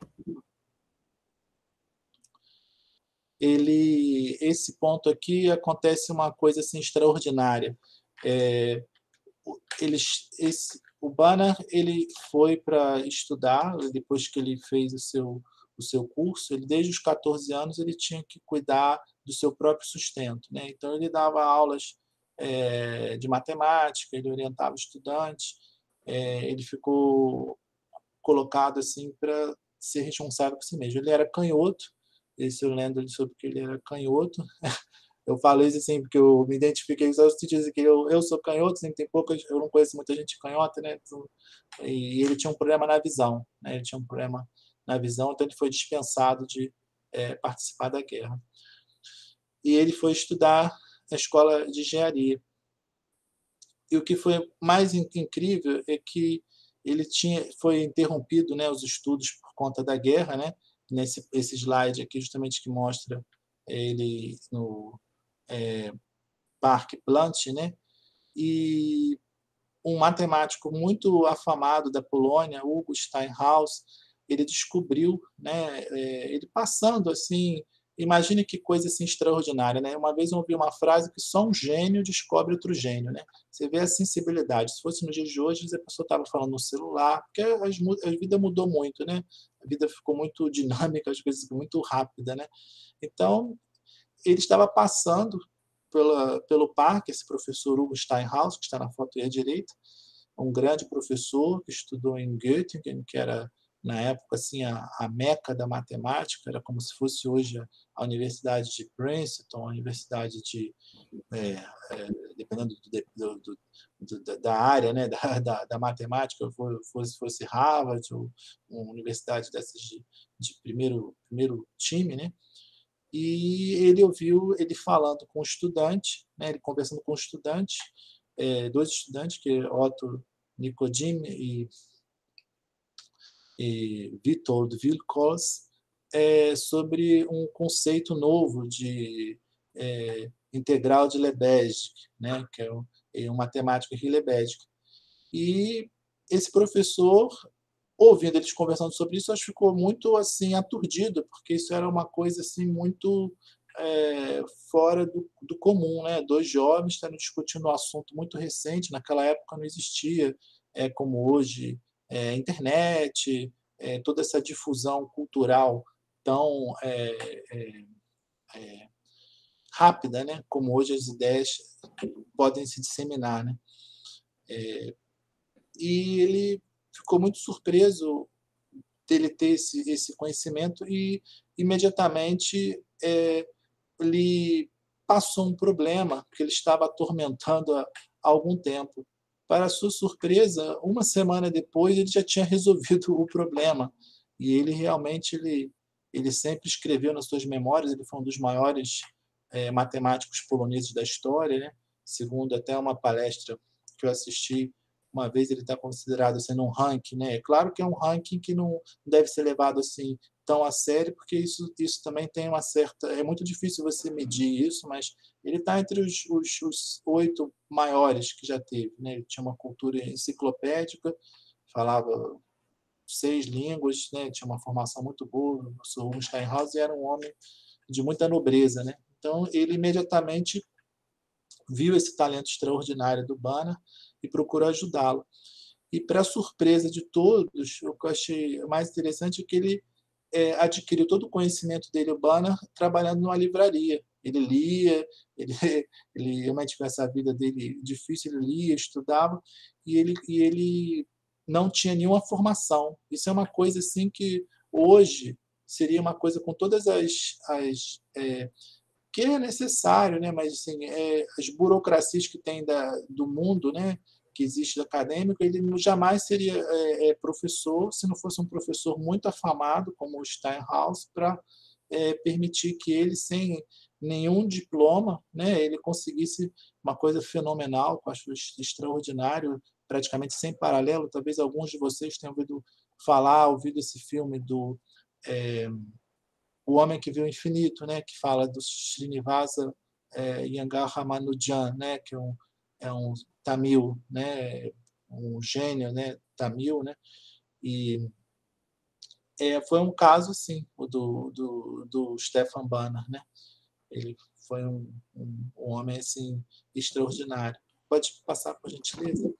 Ele, esse ponto aqui acontece uma coisa assim extraordinária. É, eles, esse, o Banner ele foi para estudar depois que ele fez o seu o seu curso. Ele desde os catorze anos ele tinha que cuidar do seu próprio sustento, né? Então ele dava aulas é, de matemática, ele orientava estudantes, é, ele ficou colocado assim para ser responsável por si mesmo. Ele era canhoto, esse eu lembro sobre que ele era canhoto. Eu falo isso assim porque eu me identifiquei só se dizer que eu, eu sou canhoto, assim, tem poucas, eu não conheço muita gente canhota, né? E ele tinha um problema na visão, né? Ele tinha um problema na visão, então ele foi dispensado de é, participar da guerra. E ele foi estudar na escola de engenharia. E o que foi mais incrível é que ele tinha foi interrompido, né, os estudos por conta da guerra, né? Nesse esse slide aqui justamente que mostra ele no é, Parque Planck, né? E um matemático muito afamado da Polônia, Hugo Steinhaus, ele descobriu, né? É, ele passando assim, imagine que coisa assim extraordinária, né? Uma vez eu ouvi uma frase que só um gênio descobre outro gênio, né? Você vê a sensibilidade. Se fosse no dia de hoje, a pessoa estava falando no celular, porque as, a vida mudou muito, né? A vida ficou muito dinâmica, as coisas muito rápida, né? Então ele estava passando pela, pelo parque, esse professor Hugo Steinhaus, que está na foto aí à direita, um grande professor que estudou em Göttingen, que era, na época, assim, a, a meca da matemática, era como se fosse hoje a, a Universidade de Princeton, a Universidade de... É, é, dependendo do, do, do, do, da área, né, da, da, da matemática, fosse, fosse Harvard, ou uma universidade dessas de, de primeiro, primeiro time, né? E ele ouviu ele falando com o estudante, né, ele conversando com o estudante, é, dois estudantes, que é Otto Nikodym e, e Witold Wilkos, é, sobre um conceito novo de é, integral de Lebesgue, né, que é um, é um matemático de Lebesgue. E esse professor, ouvindo eles conversando sobre isso, acho que ficou muito assim aturdido, porque isso era uma coisa assim muito é, fora do, do comum, né? Dois jovens estavam discutindo um assunto muito recente. Naquela época não existia, é, como hoje, é, internet, é, toda essa difusão cultural tão é, é, é, rápida, né? Como hoje as ideias podem se disseminar, né? É, e ele ficou muito surpreso dele ter esse, esse conhecimento e, imediatamente, é, ele passou um problema que ele estava atormentando há, há algum tempo. Para sua surpresa, uma semana depois, ele já tinha resolvido o problema. E ele realmente ele, ele sempre escreveu nas suas memórias, ele foi um dos maiores é, matemáticos poloneses da história, né? Segundo até uma palestra que eu assisti uma vez, ele está considerado sendo um ranking, né? É claro que é um ranking que não deve ser levado assim tão a sério, porque isso, isso também tem uma certa... É muito difícil você medir isso, mas ele está entre os, os, os oito maiores que já teve, né? Ele tinha uma cultura enciclopédica, falava seis línguas, né? Tinha uma formação muito boa. O professor Steinhaus era um homem de muita nobreza, né? Então, ele imediatamente viu esse talento extraordinário do Banner e procurou ajudá-lo. E, para surpresa de todos, o que eu achei mais interessante é que ele é, adquiriu todo o conhecimento dele, o Banner, trabalhando numa livraria. Ele lia, ele, ele realmente com essa vida dele difícil, ele lia, estudava, e ele, e ele não tinha nenhuma formação. Isso é uma coisa assim que hoje seria uma coisa com todas as... as é, que é necessário, né? Mas assim, é, as burocracias que tem da, do mundo, né? Que existe do acadêmico, ele jamais seria é, é, professor se não fosse um professor muito afamado, como o Steinhaus, para é, permitir que ele, sem nenhum diploma, né? Ele conseguisse uma coisa fenomenal, que eu acho extraordinário, praticamente sem paralelo. Talvez alguns de vocês tenham ouvido falar, ouvido esse filme do... É, O Homem que Viu o Infinito, né, que fala do Srinivasa é, Iyengar Ramanujan, né, que é um, é um tamil, né, um gênio, né, tamil, né, e é, foi um caso, sim, o do, do, do Stefan Banner, né, ele foi um, um, um homem assim extraordinário. Pode passar, por gentileza.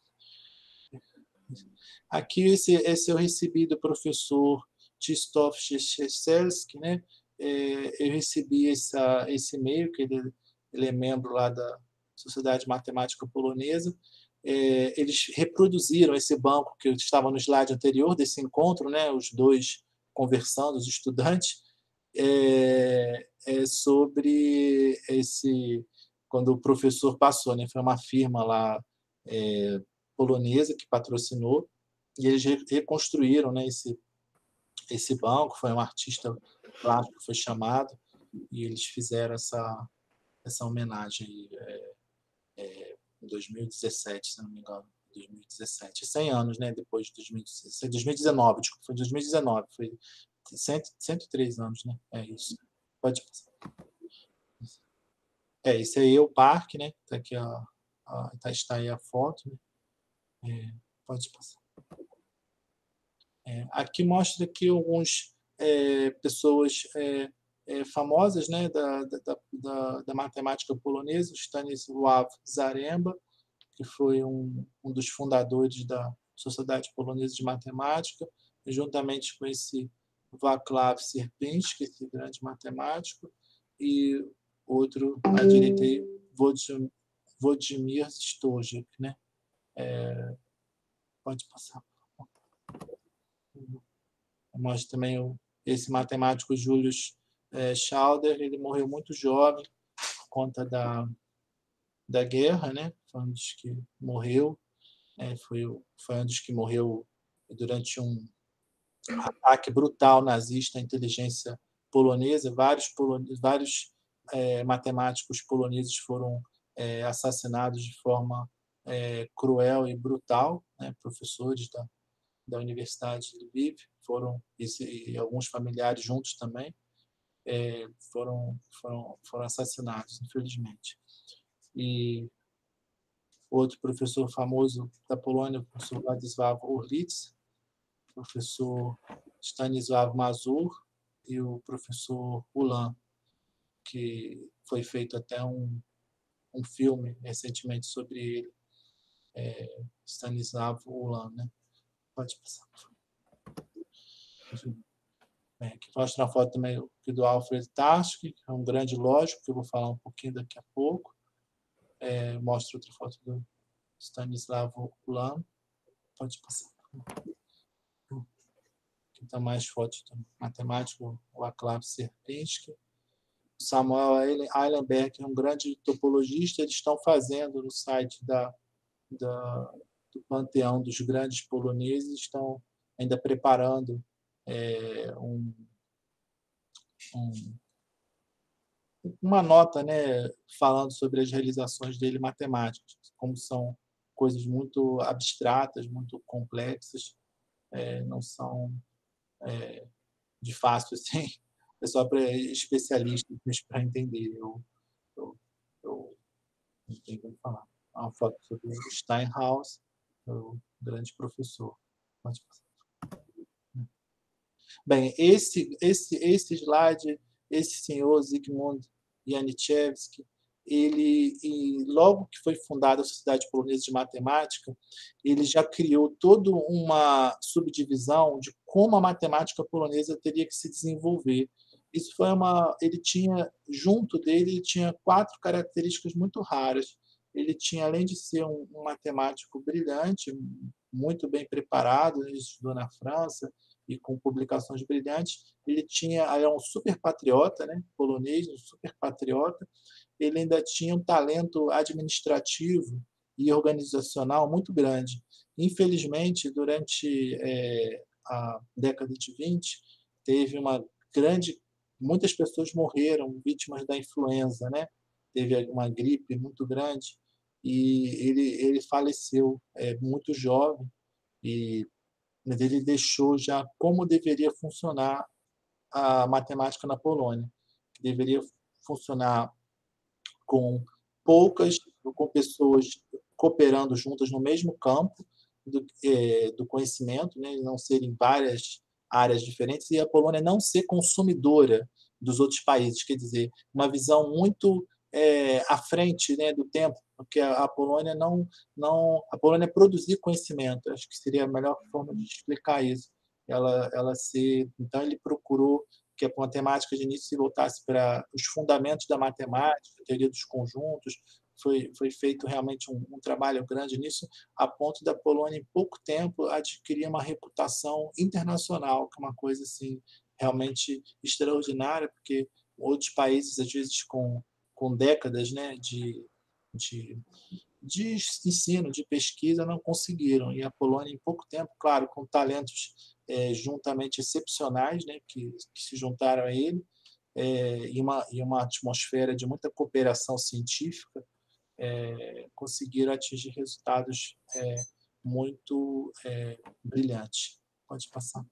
Aqui esse, esse eu recebi do professor Krzysztof Szczeselski, né? É, eu recebi essa, esse e-mail, que ele, ele é membro lá da Sociedade Matemática Polonesa. É, eles reproduziram esse banco que estava no slide anterior desse encontro, né? Os dois conversando, os estudantes, é, é sobre esse... Quando o professor passou, né? Foi uma firma lá é, polonesa que patrocinou, e eles reconstruíram, né, esse, esse banco. Foi um artista plástico que foi chamado, e eles fizeram essa, essa homenagem é, é, em dois mil e dezessete, se não me engano. dois mil e dezessete, cem anos, né, depois de dois mil e dezesseis, dois mil e dezenove, desculpa, foi dois mil e dezenove, foi cento e três anos, né? É isso. Pode passar. É, esse aí é o parque, né? Tá aqui a, a, tá, está aí a foto, né? É, pode passar. É, aqui mostra aqui algumas é, pessoas é, é, famosas, né, da, da, da, da matemática polonesa, Stanisław Zaremba, que foi um, um dos fundadores da Sociedade Polonesa de Matemática, juntamente com esse Wacław Sierpiński, esse grande matemático, e outro à direita aí, Włodzimir Stojic, né? É, pode passar. Mostra também o, esse matemático Julius é, Schauder, ele morreu muito jovem por conta da, da guerra, né? Foi um dos que morreu, é, foi, foi um dos que morreu durante um ataque brutal nazista à inteligência polonesa. Vários, polon... vários é, matemáticos poloneses foram é, assassinados de forma é, cruel e brutal, né? Professores da, da Universidade de Lviv foram, e, e alguns familiares juntos também, é, foram, foram, foram assassinados, infelizmente. E outro professor famoso da Polônia, o professor Władysław Orlitz, o professor Stanisław Mazur e o professor Ulan, que foi feito até um, um filme recentemente sobre ele, é, Stanisław Ulan, né? Pode passar. Bem, aqui mostra uma foto também do Alfred Tarski, que é um grande lógico, que eu vou falar um pouquinho daqui a pouco. É, mostra outra foto do Stanisław Ulan. Pode passar. Aqui está mais fotos do matemático Wacław Sierpiński. Samuel Eilenberg é um grande topologista. Eles estão fazendo no site da, da, do panteão dos grandes poloneses, estão ainda preparando é, um, um, uma nota, né, falando sobre as realizações dele matemáticas, como são coisas muito abstratas, muito complexas, é, não são é, de fácil, assim, é só para especialistas para entender. Eu, eu, eu não tenho como falar. Há uma foto sobre o Steinhaus, o grande professor. Pode passar. Bem, esse, esse, esse slide, esse senhor Zygmunt Janiszewski, ele, e logo que foi fundada a Sociedade Polonesa de Matemática, ele já criou toda uma subdivisão de como a matemática polonesa teria que se desenvolver. Isso foi uma, ele tinha, junto dele, ele tinha quatro características muito raras. Ele tinha, além de ser um, um matemático brilhante, muito bem preparado, ele estudou na França, e com publicações brilhantes, ele tinha, era um super patriota, né, polonês, um super patriota. Ele ainda tinha um talento administrativo e organizacional muito grande. Infelizmente, durante é, a década de vinte, teve uma grande, muitas pessoas morreram vítimas da influenza, né? Teve uma gripe muito grande e ele ele faleceu é, muito jovem, e mas ele deixou já como deveria funcionar a matemática na Polônia, que deveria funcionar com poucas, com pessoas cooperando juntas no mesmo campo do, é, do conhecimento, né, não serem várias áreas diferentes, e a Polônia não ser consumidora dos outros países, quer dizer, uma visão muito é, à frente, né, do tempo, porque a, a Polônia não, não, a Polônia produzir conhecimento, acho que seria a melhor forma de explicar isso. Ela, ela ser, então ele procurou que a matemática de início se voltasse para os fundamentos da matemática, a teoria dos conjuntos. Foi, foi feito realmente um, um trabalho grande nisso, a ponto da Polônia, em pouco tempo, adquirir uma reputação internacional, que é uma coisa assim, realmente extraordinária, porque outros países, às vezes, com, com décadas, né, de, de, de ensino, de pesquisa, não conseguiram. E a Polônia, em pouco tempo, claro, com talentos é, juntamente excepcionais, né, que, que se juntaram a ele, é, e, uma, e uma atmosfera de muita cooperação científica, é, conseguiram atingir resultados é, muito é, brilhantes. Pode passar.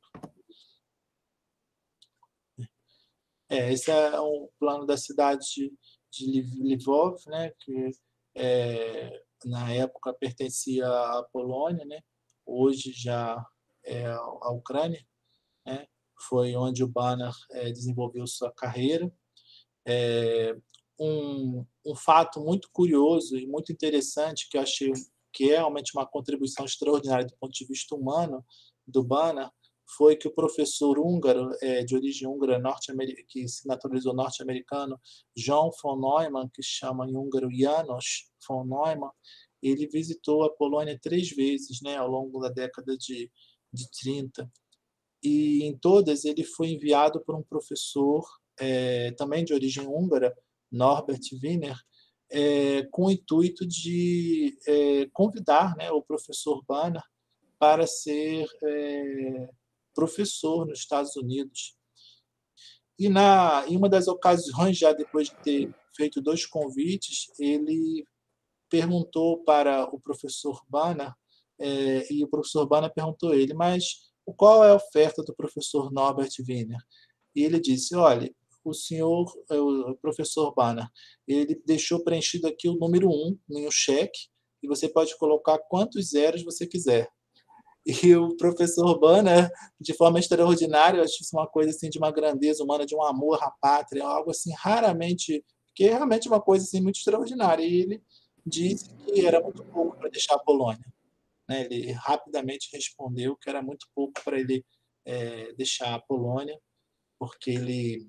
É, esse é um plano da cidade de, de Lvov, né, que é, na época pertencia à Polônia, né, hoje já é a Ucrânia, né, foi onde o Banner é, desenvolveu sua carreira. É, um, um fato muito curioso e muito interessante, que eu achei que é realmente uma contribuição extraordinária do ponto de vista humano do Banner, foi que o professor húngaro, é, de origem húngara, norte-americana, que se naturalizou norte-americano, John von Neumann, que se chama em húngaro János von Neumann, ele visitou a Polônia três vezes, né, ao longo da década de, de trinta, e em todas ele foi enviado por um professor, é, também de origem húngara, Norbert Wiener, é, com o intuito de é, convidar, né, o professor Banner para ser é, professor nos Estados Unidos. E na, em uma das ocasiões, já depois de ter feito dois convites, ele perguntou para o professor Banner, é, e o professor Banner perguntou a ele, mas qual é a oferta do professor Norbert Wiener? E ele disse, olha, o senhor, o professor Banner, ele deixou preenchido aqui o número um em um cheque, e você pode colocar quantos zeros você quiser. E o professor Banner, de forma extraordinária, eu acho isso uma coisa assim, de uma grandeza humana, de um amor à pátria, algo assim raramente, que é realmente uma coisa assim, muito extraordinária. E ele disse que era muito pouco para deixar a Polônia. Né? Ele rapidamente respondeu que era muito pouco para ele é, deixar a Polônia, porque ele,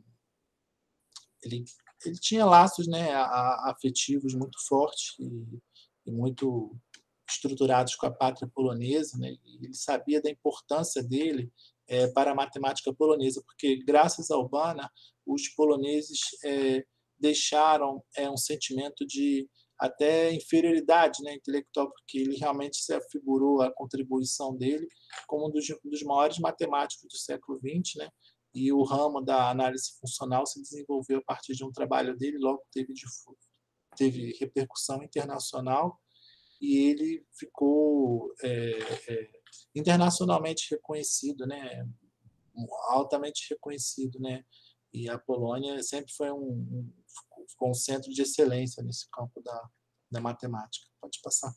ele, ele tinha laços, né, afetivos muito fortes e, e muito estruturados com a pátria polonesa, né? E ele sabia da importância dele é, para a matemática polonesa, porque graças ao Banner os poloneses é, deixaram é, um sentimento de até inferioridade, né, intelectual, porque ele realmente se afigurou a contribuição dele como um dos, dos maiores matemáticos do século vinte, né? E o ramo da análise funcional se desenvolveu a partir de um trabalho dele, logo teve, teve repercussão internacional, e ele ficou é, é, internacionalmente reconhecido, né, altamente reconhecido, né, e a Polônia sempre foi um, um, um centro de excelência nesse campo da, da matemática. Pode passar.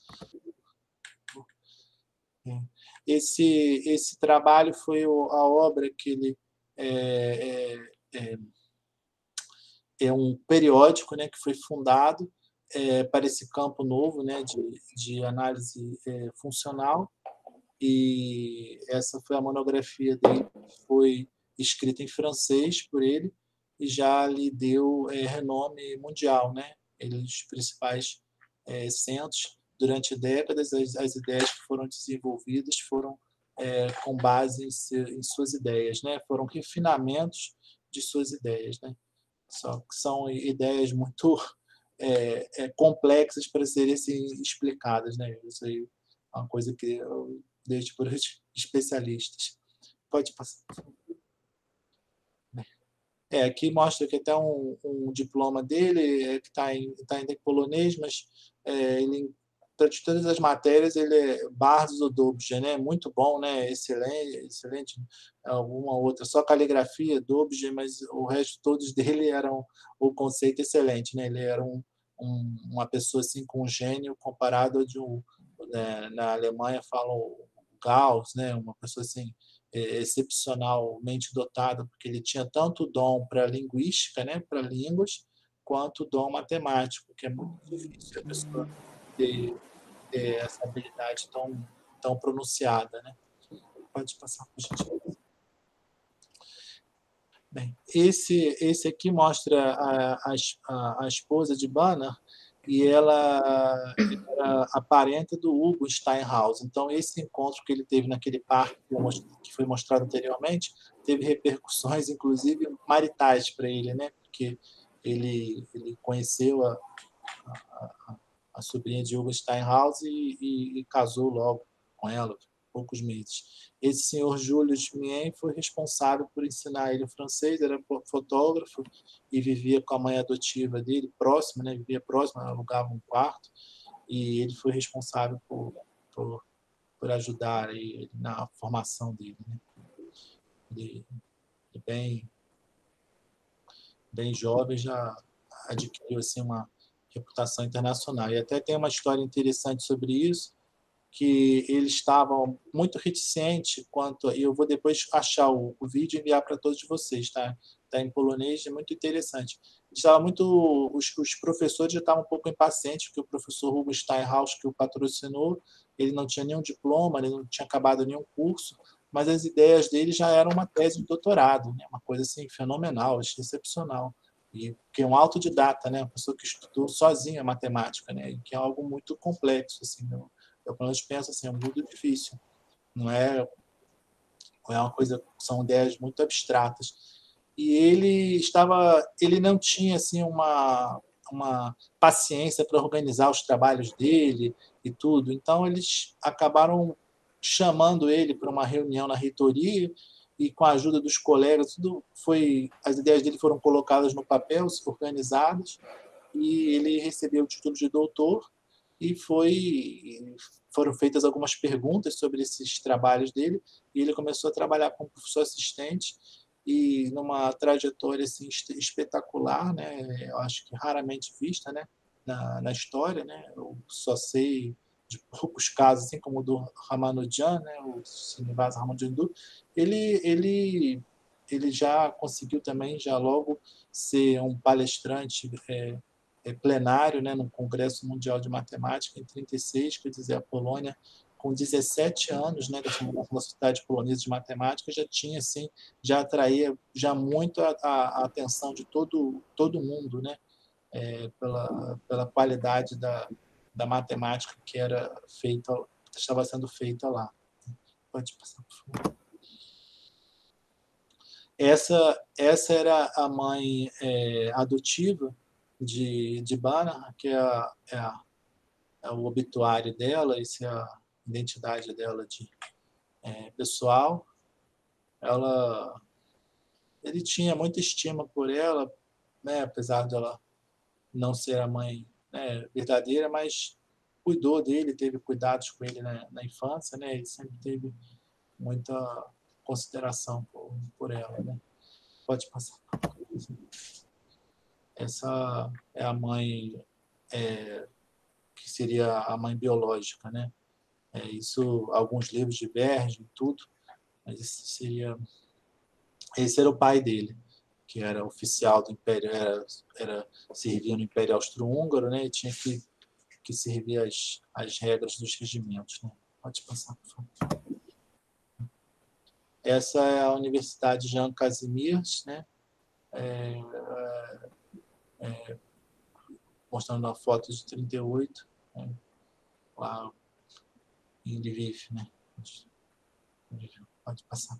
Esse, esse trabalho foi a obra que ele é, é, é, é um periódico, né, que foi fundado É, para esse campo novo, né, de, de análise é, funcional, e essa foi a monografia dele, foi escrita em francês por ele, e já lhe deu é, renome mundial, né? Ele é um dos principais é, centros. Durante décadas, as, as ideias que foram desenvolvidas foram é, com base em, se, em suas ideias, né? Foram refinamentos de suas ideias, né? Só que são ideias muito É, é, complexas para serem assim, explicadas, né? Isso aí é uma coisa que eu deixo para os especialistas. Pode passar. É, aqui mostra que até um, um diploma dele é, que está em, tá ainda em polonês, mas é, ele, para todas as matérias ele é bardzo dobrze, né? Muito bom, né? Excelente, excelente. Alguma outra, só caligrafia dobrze, mas o resto todos dele eram o conceito excelente, né? Ele era um Um, uma pessoa assim com um gênio comparado de um, né, na Alemanha falam Gauss, né, uma pessoa assim excepcionalmente dotada, porque ele tinha tanto dom para linguística, né, para línguas, quanto dom matemático, que é muito difícil a pessoa ter, ter essa habilidade tão tão pronunciada, né? Pode passar, por gentileza. Bem, esse, esse aqui mostra a, a, a esposa de Banner, e ela era a parenta do Hugo Steinhaus. Então, esse encontro que ele teve naquele parque que foi mostrado anteriormente teve repercussões, inclusive, maritais para ele, né? Porque ele, ele conheceu a, a, a sobrinha de Hugo Steinhaus e, e, e casou logo com ela, poucos meses. Esse senhor Júlio Mien foi responsável por ensinar ele o francês, era fotógrafo e vivia com a mãe adotiva dele, próxima, né? Vivia próxima, alugava um quarto, e ele foi responsável por, por, por ajudar ele na formação dele. Né? Ele, ele bem, bem jovem, já adquiriu assim, uma reputação internacional. E até tem uma história interessante sobre isso, que eles estavam muito reticentes quanto... E eu vou depois achar o, o vídeo e enviar para todos vocês, tá? Está em polonês, é muito interessante. Estava muito, os, os professores já estavam um pouco impacientes, porque o professor Hugo Steinhaus, que o patrocinou, ele não tinha nenhum diploma, ele não tinha acabado nenhum curso, mas as ideias dele já eram uma tese de doutorado, né? Uma coisa assim fenomenal, excepcional. E que é um autodidata, né? Uma pessoa que estudou sozinha matemática, né? E que é algo muito complexo, assim. Eu, eu pelo menos penso assim, é muito difícil. Não é, não é uma coisa, são ideias muito abstratas. E ele estava, ele não tinha assim uma uma paciência para organizar os trabalhos dele e tudo. Então eles acabaram chamando ele para uma reunião na reitoria e com a ajuda dos colegas, tudo foi, as ideias dele foram colocadas no papel, organizadas, e ele recebeu o título de doutor e foi foram feitas algumas perguntas sobre esses trabalhos dele e ele começou a trabalhar como professor assistente e numa trajetória assim espetacular, né? Eu acho que raramente vista, né? Na, na história, né? Eu só sei de poucos casos, assim como o do Ramanujan, né? O Srinivasa Ramanujan, ele ele ele já conseguiu também já logo ser um palestrante é, é, plenário, né? No Congresso Mundial de Matemática em trinta e seis, quer dizer, a Polônia com dezessete anos, né, da fundação da Sociedade Polonesa de Matemática, já tinha assim, já atraía já muito a, a, a atenção de todo todo mundo, né, é, pela pela qualidade da, da matemática que era feita, estava sendo feita lá. Pode passar, por favor. Essa essa era a mãe é, adotiva de de Banach, que é, a, é, a, é o obituário dela, essa é a identidade dela de é, pessoal. Ela, ele tinha muita estima por ela, né, apesar de ela não ser a mãe, né, verdadeira, mas cuidou dele, teve cuidados com ele na, na infância, né, ele sempre teve muita consideração por, por ela, né. Pode passar. Essa é a mãe, é, que seria a mãe biológica, né. É, isso, alguns livros divergem, tudo, mas esse seria, esse era o pai dele, que era oficial do Império, era, era servia no Império Austro-Húngaro, né, e tinha que, que servir as, as regras dos regimentos, né. Pode passar, por favor. Essa é a Universidade Jean Casimir, né, é, é, mostrando uma foto de trinta e oito, né, lá em Lviv, né. Pode passar.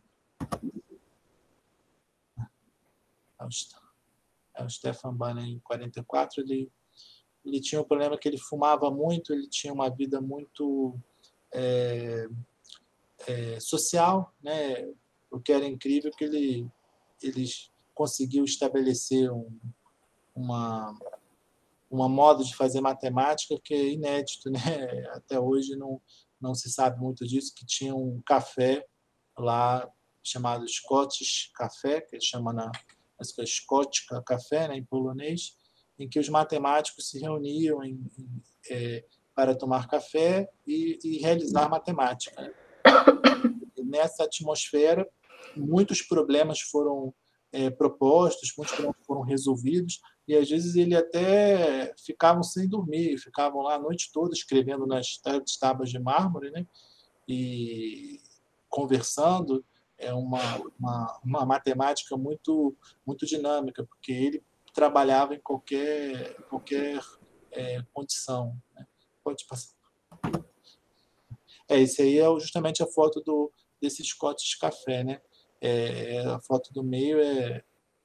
É o Stefan Banner em quarenta e quatro, ele, ele tinha um problema que ele fumava muito, ele tinha uma vida muito é, é, social, né? O que era incrível que ele, ele conseguiu estabelecer um, uma, uma modo de fazer matemática que é inédito, né? Até hoje não, não se sabe muito disso, que tinha um café lá chamado Scottish Café, que ele chama na Scotica Café, né, em polonês, em que os matemáticos se reuniam em, em, é, para tomar café e, e realizar matemática. Né? E nessa atmosfera, muitos problemas foram é, propostos, muitos problemas foram resolvidos, e às vezes ele até ficavam sem dormir, ficavam lá a noite toda escrevendo nas tábuas de mármore, né? E conversando. É uma, uma, uma matemática muito, muito dinâmica, porque ele trabalhava em qualquer, qualquer é, condição. Né? Pode passar. É, esse aí é justamente a foto do, desse Scottish Café. Né? É, a foto do meio é,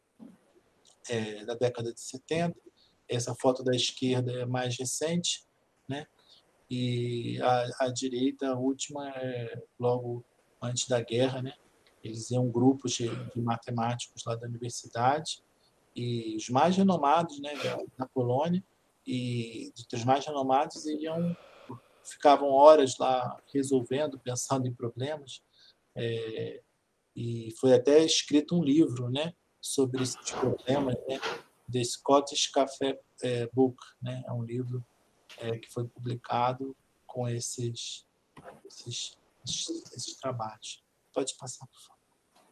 é da década de setenta, essa foto da esquerda é mais recente, né? E a, a direita, a última, é logo antes da guerra, né? Eles iam grupos de, de matemáticos lá da universidade, e os mais renomados, né, da, da Polônia, e os mais renomados iam, ficavam horas lá resolvendo, pensando em problemas, é, e foi até escrito um livro, né, sobre esses problemas, né, The Scottish Café é, Book, né, é um livro é, que foi publicado com esses, esses, esses, esses trabalhos. Pode passar, por favor.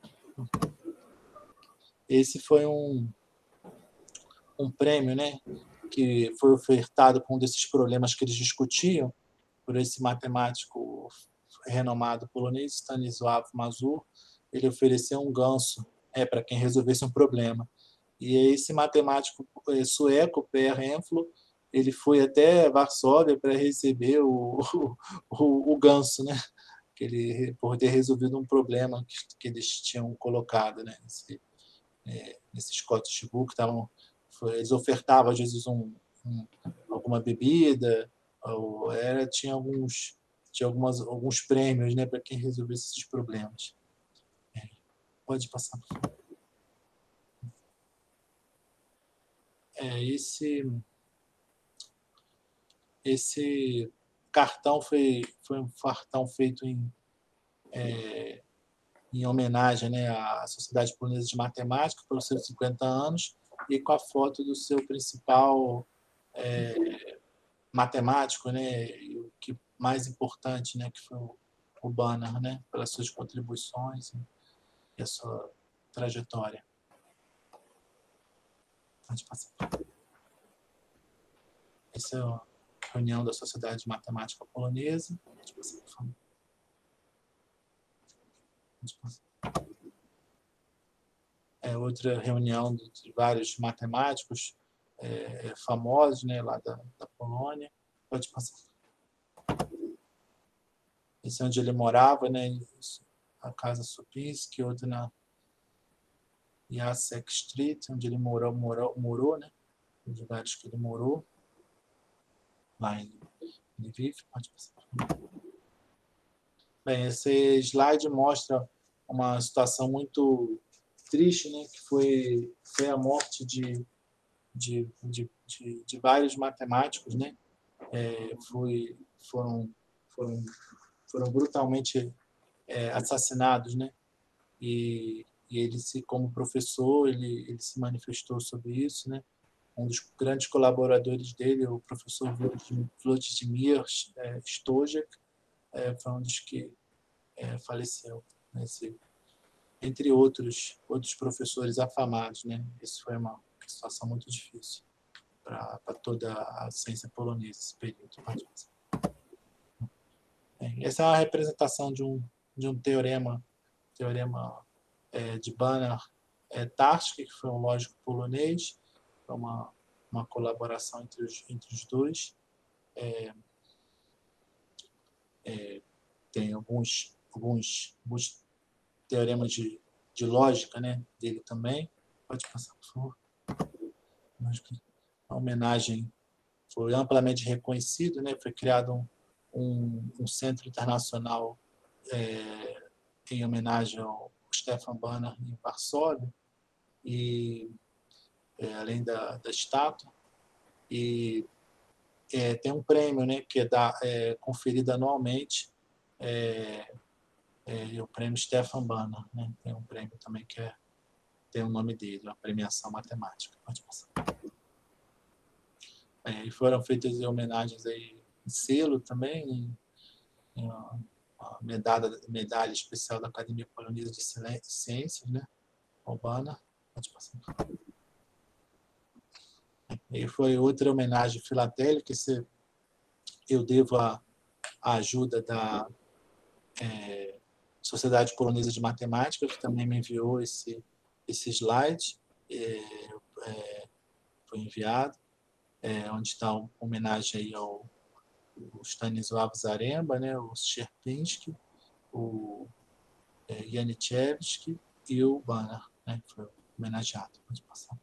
Esse foi um, um prêmio, né, que foi ofertado por um desses problemas que eles discutiam, por esse matemático renomado polonês, Stanisław Mazur, ele ofereceu um ganso é, para quem resolvesse um problema. E esse matemático sueco, Per Renflo, ele foi até Varsóvia para receber o, o, o ganso, né? Que ele, por ter resolvido um problema que, que eles tinham colocado, né? Nesse, é, nesses Scottish Book, tavam, foi, eles ofertavam, às vezes, um, um, alguma bebida, ou era, tinha, alguns, tinha algumas, alguns prêmios, né, para quem resolvesse esses problemas. É, pode passar, por favor. É, esse, esse cartão foi, foi um cartão feito em, é, em homenagem, né, à Sociedade Polonesa de Matemática pelos seus cinquenta anos e com a foto do seu principal é, matemático, né, e o que mais importante, né, que foi o, o Banner, né, pelas suas contribuições e a sua trajetória. Pode passar. Essa é a reunião da Sociedade de Matemática Polonesa. Pode passar, por favor. Pode passar. É outra reunião de vários matemáticos é, famosos, né, lá da, da Polônia. Pode passar. Esse é onde ele morava, né, a Casa Supinski, outra na Jacek Street, onde ele morou, morou, morou, né, os lugares que ele morou, lá em Lviv. Pode passar. Bem, esse slide mostra uma situação muito triste, né, que foi, foi a morte de, de, de, de, de vários matemáticos, né, é, foi, foram, foram, foram brutalmente é, assassinados, né, e, e ele, se, como professor, ele, ele se manifestou sobre isso, né, um dos grandes colaboradores dele, o professor Włodzimir é, Stojek, é, foi um dos que é, faleceu, né, esse, entre outros, outros professores afamados, né? Isso foi uma situação muito difícil para toda a ciência polonesa, esse período. Bem, essa é uma representação de um, de um teorema, teorema é, de Banach-Tarski, que foi um lógico polonês, foi uma, uma colaboração entre os, entre os dois. É, é, tem alguns, alguns, alguns teoremas de, de lógica, né, dele também. Pode passar, por favor. A homenagem foi amplamente reconhecido, né, foi criado um, um, um centro internacional é, em homenagem ao Stefan Banach em Varsóvia, e, é, além da, da estátua. E é, tem um prêmio, né, que é, da, é conferido anualmente, é, É, o prêmio Stefan Banach, né? Tem um prêmio também que é, tem o nome dele, a premiação matemática. Pode passar. É, e foram feitas homenagens aí em selo também, em, em uma, uma medalha, medalha especial da Academia Polonesa de Ciências, né? O Banach. Pode passar. E foi outra homenagem filatélica, que eu devo a, a ajuda da é, Sociedade Polonesa de Matemática, que também me enviou esse, esse slide, é, é, foi enviado, é, onde está uma homenagem aí ao, ao Stanisław Zaremba, né, o Sierpinski, o é, Janiszewski e o Banach, né, que foi homenageado. Pode passar.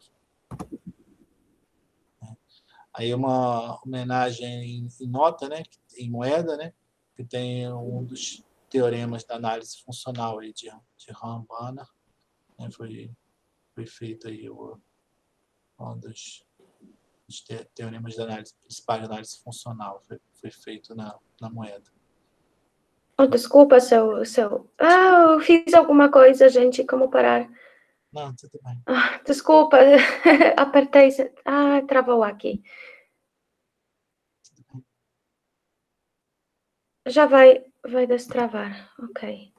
É. Aí uma homenagem em, em nota, né, em moeda, né, que tem um dos teoremas da análise funcional aí de, de Banach, né, foi, foi feito aí o, um dos, dos teoremas da análise, principais da análise funcional, foi, foi feito na, na moeda. Oh, desculpa, seu, seu... Ah, eu fiz alguma coisa, gente, como parar? Não, tudo bem. Ah, desculpa, apertei, ah, travou aqui. Já vai, vai destravar, ok.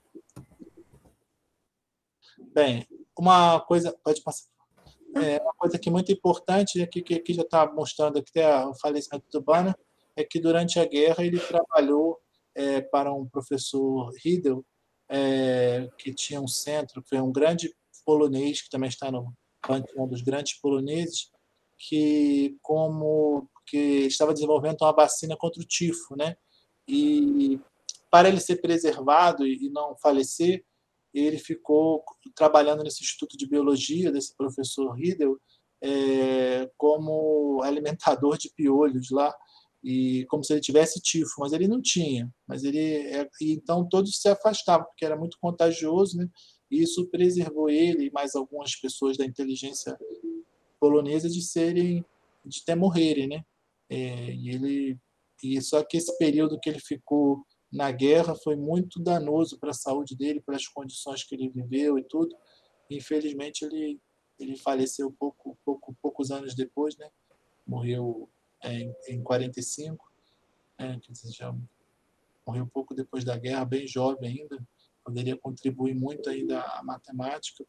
Bem, uma coisa, pode passar. É, uma coisa que é muito importante, aqui, que aqui já está mostrando aqui até o falecimento do Banach, é que durante a guerra ele trabalhou é, para um professor Riedel, é, que tinha um centro, que foi um grande polonês, que também está no panteão dos grandes poloneses, que como que estava desenvolvendo uma vacina contra o tifo, né? E para ele ser preservado e não falecer, ele ficou trabalhando nesse Instituto de Biologia desse professor Riedel, é, como alimentador de piolhos lá, e como se ele tivesse tifo, mas ele não tinha. Mas ele, é, e então todos se afastavam porque era muito contagioso, né? E isso preservou ele e mais algumas pessoas da inteligência polonesa de serem, de até morrerem, né? É, e ele, e só que esse período que ele ficou na guerra foi muito danoso para a saúde dele, para as condições que ele viveu e tudo. Infelizmente ele ele faleceu pouco, pouco, poucos anos depois, né? Morreu é, em, em quarenta e cinco, é, quer dizer, já morreu pouco depois da guerra, bem jovem ainda. Poderia contribuir muito ainda à matemática,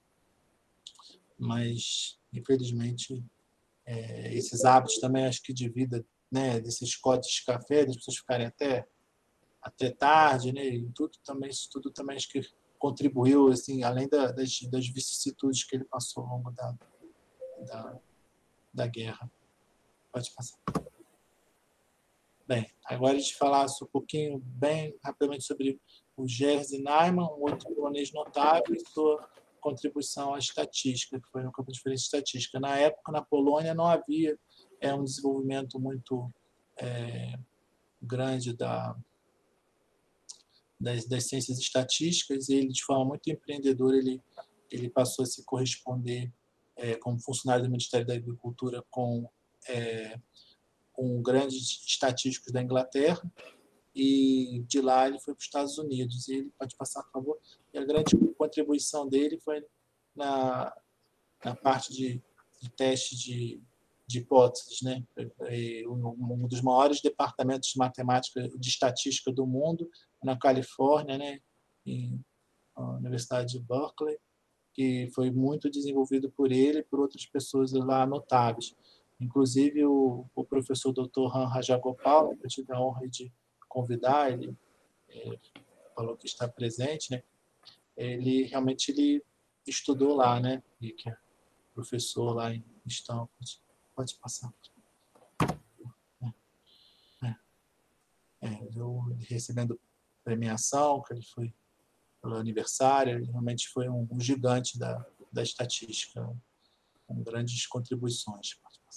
mas infelizmente é, esses hábitos também, acho que de vida, né, desses cotes de café, das pessoas ficarem até até tarde, né, e tudo também, isso tudo também acho que contribuiu, assim, além da, das, das vicissitudes que ele passou ao longo da, da, da guerra. Pode passar. Bem, agora a gente falasse um pouquinho, bem rapidamente, sobre o Jerzy Neyman, um outro polonês notável, e sua contribuição à estatística, que foi no campo de diferença estatística. Na época, na Polônia, não havia é, um desenvolvimento muito é, grande da, das, das ciências estatísticas, e ele, de forma muito empreendedora, ele, ele passou a se corresponder é, como funcionário do Ministério da Agricultura com, é, com grandes estatísticos da Inglaterra, e de lá ele foi para os Estados Unidos. E ele pode passar, por favor. E a grande contribuição dele foi na, na parte de, de teste de, de hipóteses, né? E um dos maiores departamentos de matemática, de estatística do mundo, na Califórnia, né? Em, na Universidade de Berkeley, que foi muito desenvolvido por ele e por outras pessoas lá notáveis. Inclusive o, o professor doutor Ram Rajagopal, que eu tive a honra de convidar, ele é, falou que está presente, né? Ele realmente ele estudou lá, né? E que é professor lá em Stanford. Pode passar. É, é, eu recebendo premiação, que ele foi pelo aniversário, ele realmente foi um, um gigante da, da estatística, com grandes contribuições.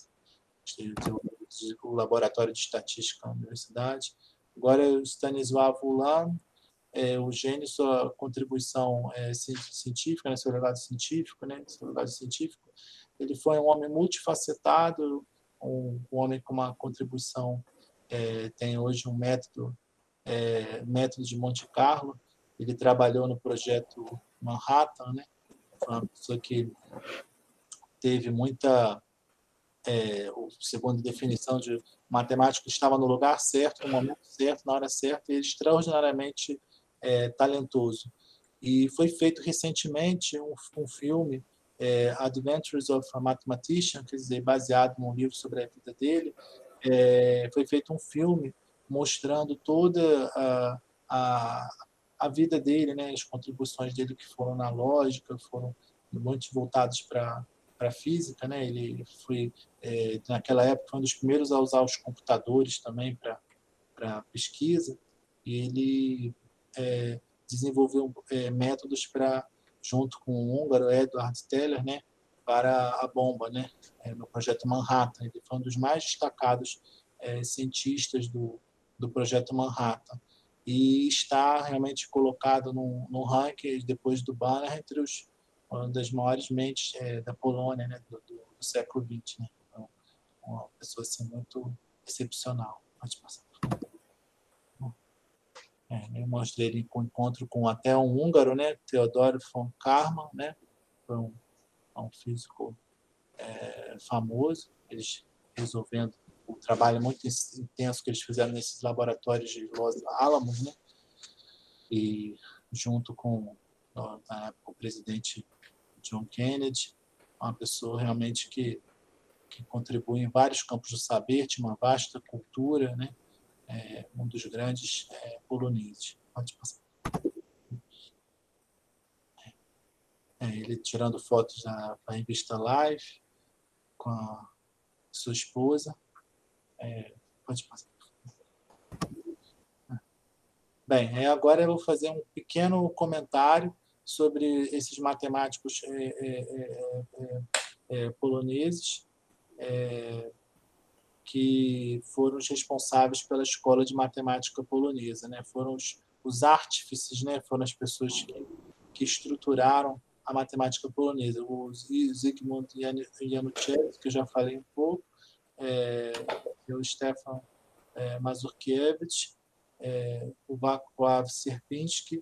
O laboratório de estatística da universidade. Agora, o Stanisław Ulam, é, o Gênio, sua contribuição é, científica, né, seu legado científico, né, seu legado científico, ele foi um homem multifacetado, um, um homem com uma contribuição, é, tem hoje um método, é, método de Monte Carlo. Ele trabalhou no projeto Manhattan, né, foi uma pessoa que teve muita, é, segundo a definição de matemático, estava no lugar certo, no momento certo, na hora certa, e extraordinariamente é, talentoso. E foi feito recentemente um, um filme, é, Adventures of a Mathematician, quer dizer, baseado num livro sobre a vida dele. É, foi feito um filme mostrando toda a, a, a vida dele, né, as contribuições dele que foram na lógica, foram muito voltados para para física, né? Ele foi é, naquela época foi um dos primeiros a usar os computadores também para para pesquisa, e ele é, desenvolveu é, métodos para, junto com o húngaro Edward Teller, né, para a bomba, né, é, no projeto Manhattan. Ele foi um dos mais destacados é, cientistas do do projeto Manhattan, e está realmente colocado no, no ranking depois do Banner entre os uma das maiores mentes é, da Polônia, né, do, do, do século vinte, né? Então, uma pessoa assim, muito excepcional. Pode passar. É, eu mostrei ele com encontro com até um húngaro, né, Theodor von Karman, né, foi um, um físico é, famoso. Eles resolvendo o trabalho muito intenso que eles fizeram nesses laboratórios de Los Alamos, né, e junto com na época, o presidente John Kennedy, uma pessoa realmente que, que contribui em vários campos do saber, tinha uma vasta cultura, né? é, um dos grandes é, poloneses. Pode passar. É, ele tirando fotos da, da revista Life com a sua esposa. É, pode passar. Bem, agora eu vou fazer um pequeno comentário sobre esses matemáticos é, é, é, é, poloneses é, que foram os responsáveis pela escola de matemática polonesa, né? Foram os, os artífices, né? Foram as pessoas que, que estruturaram a matemática polonesa. O Zygmunt Januszewski, que eu já falei um pouco, é, o Stefan é, Mazurkiewicz, é, o Wacław Sierpiński,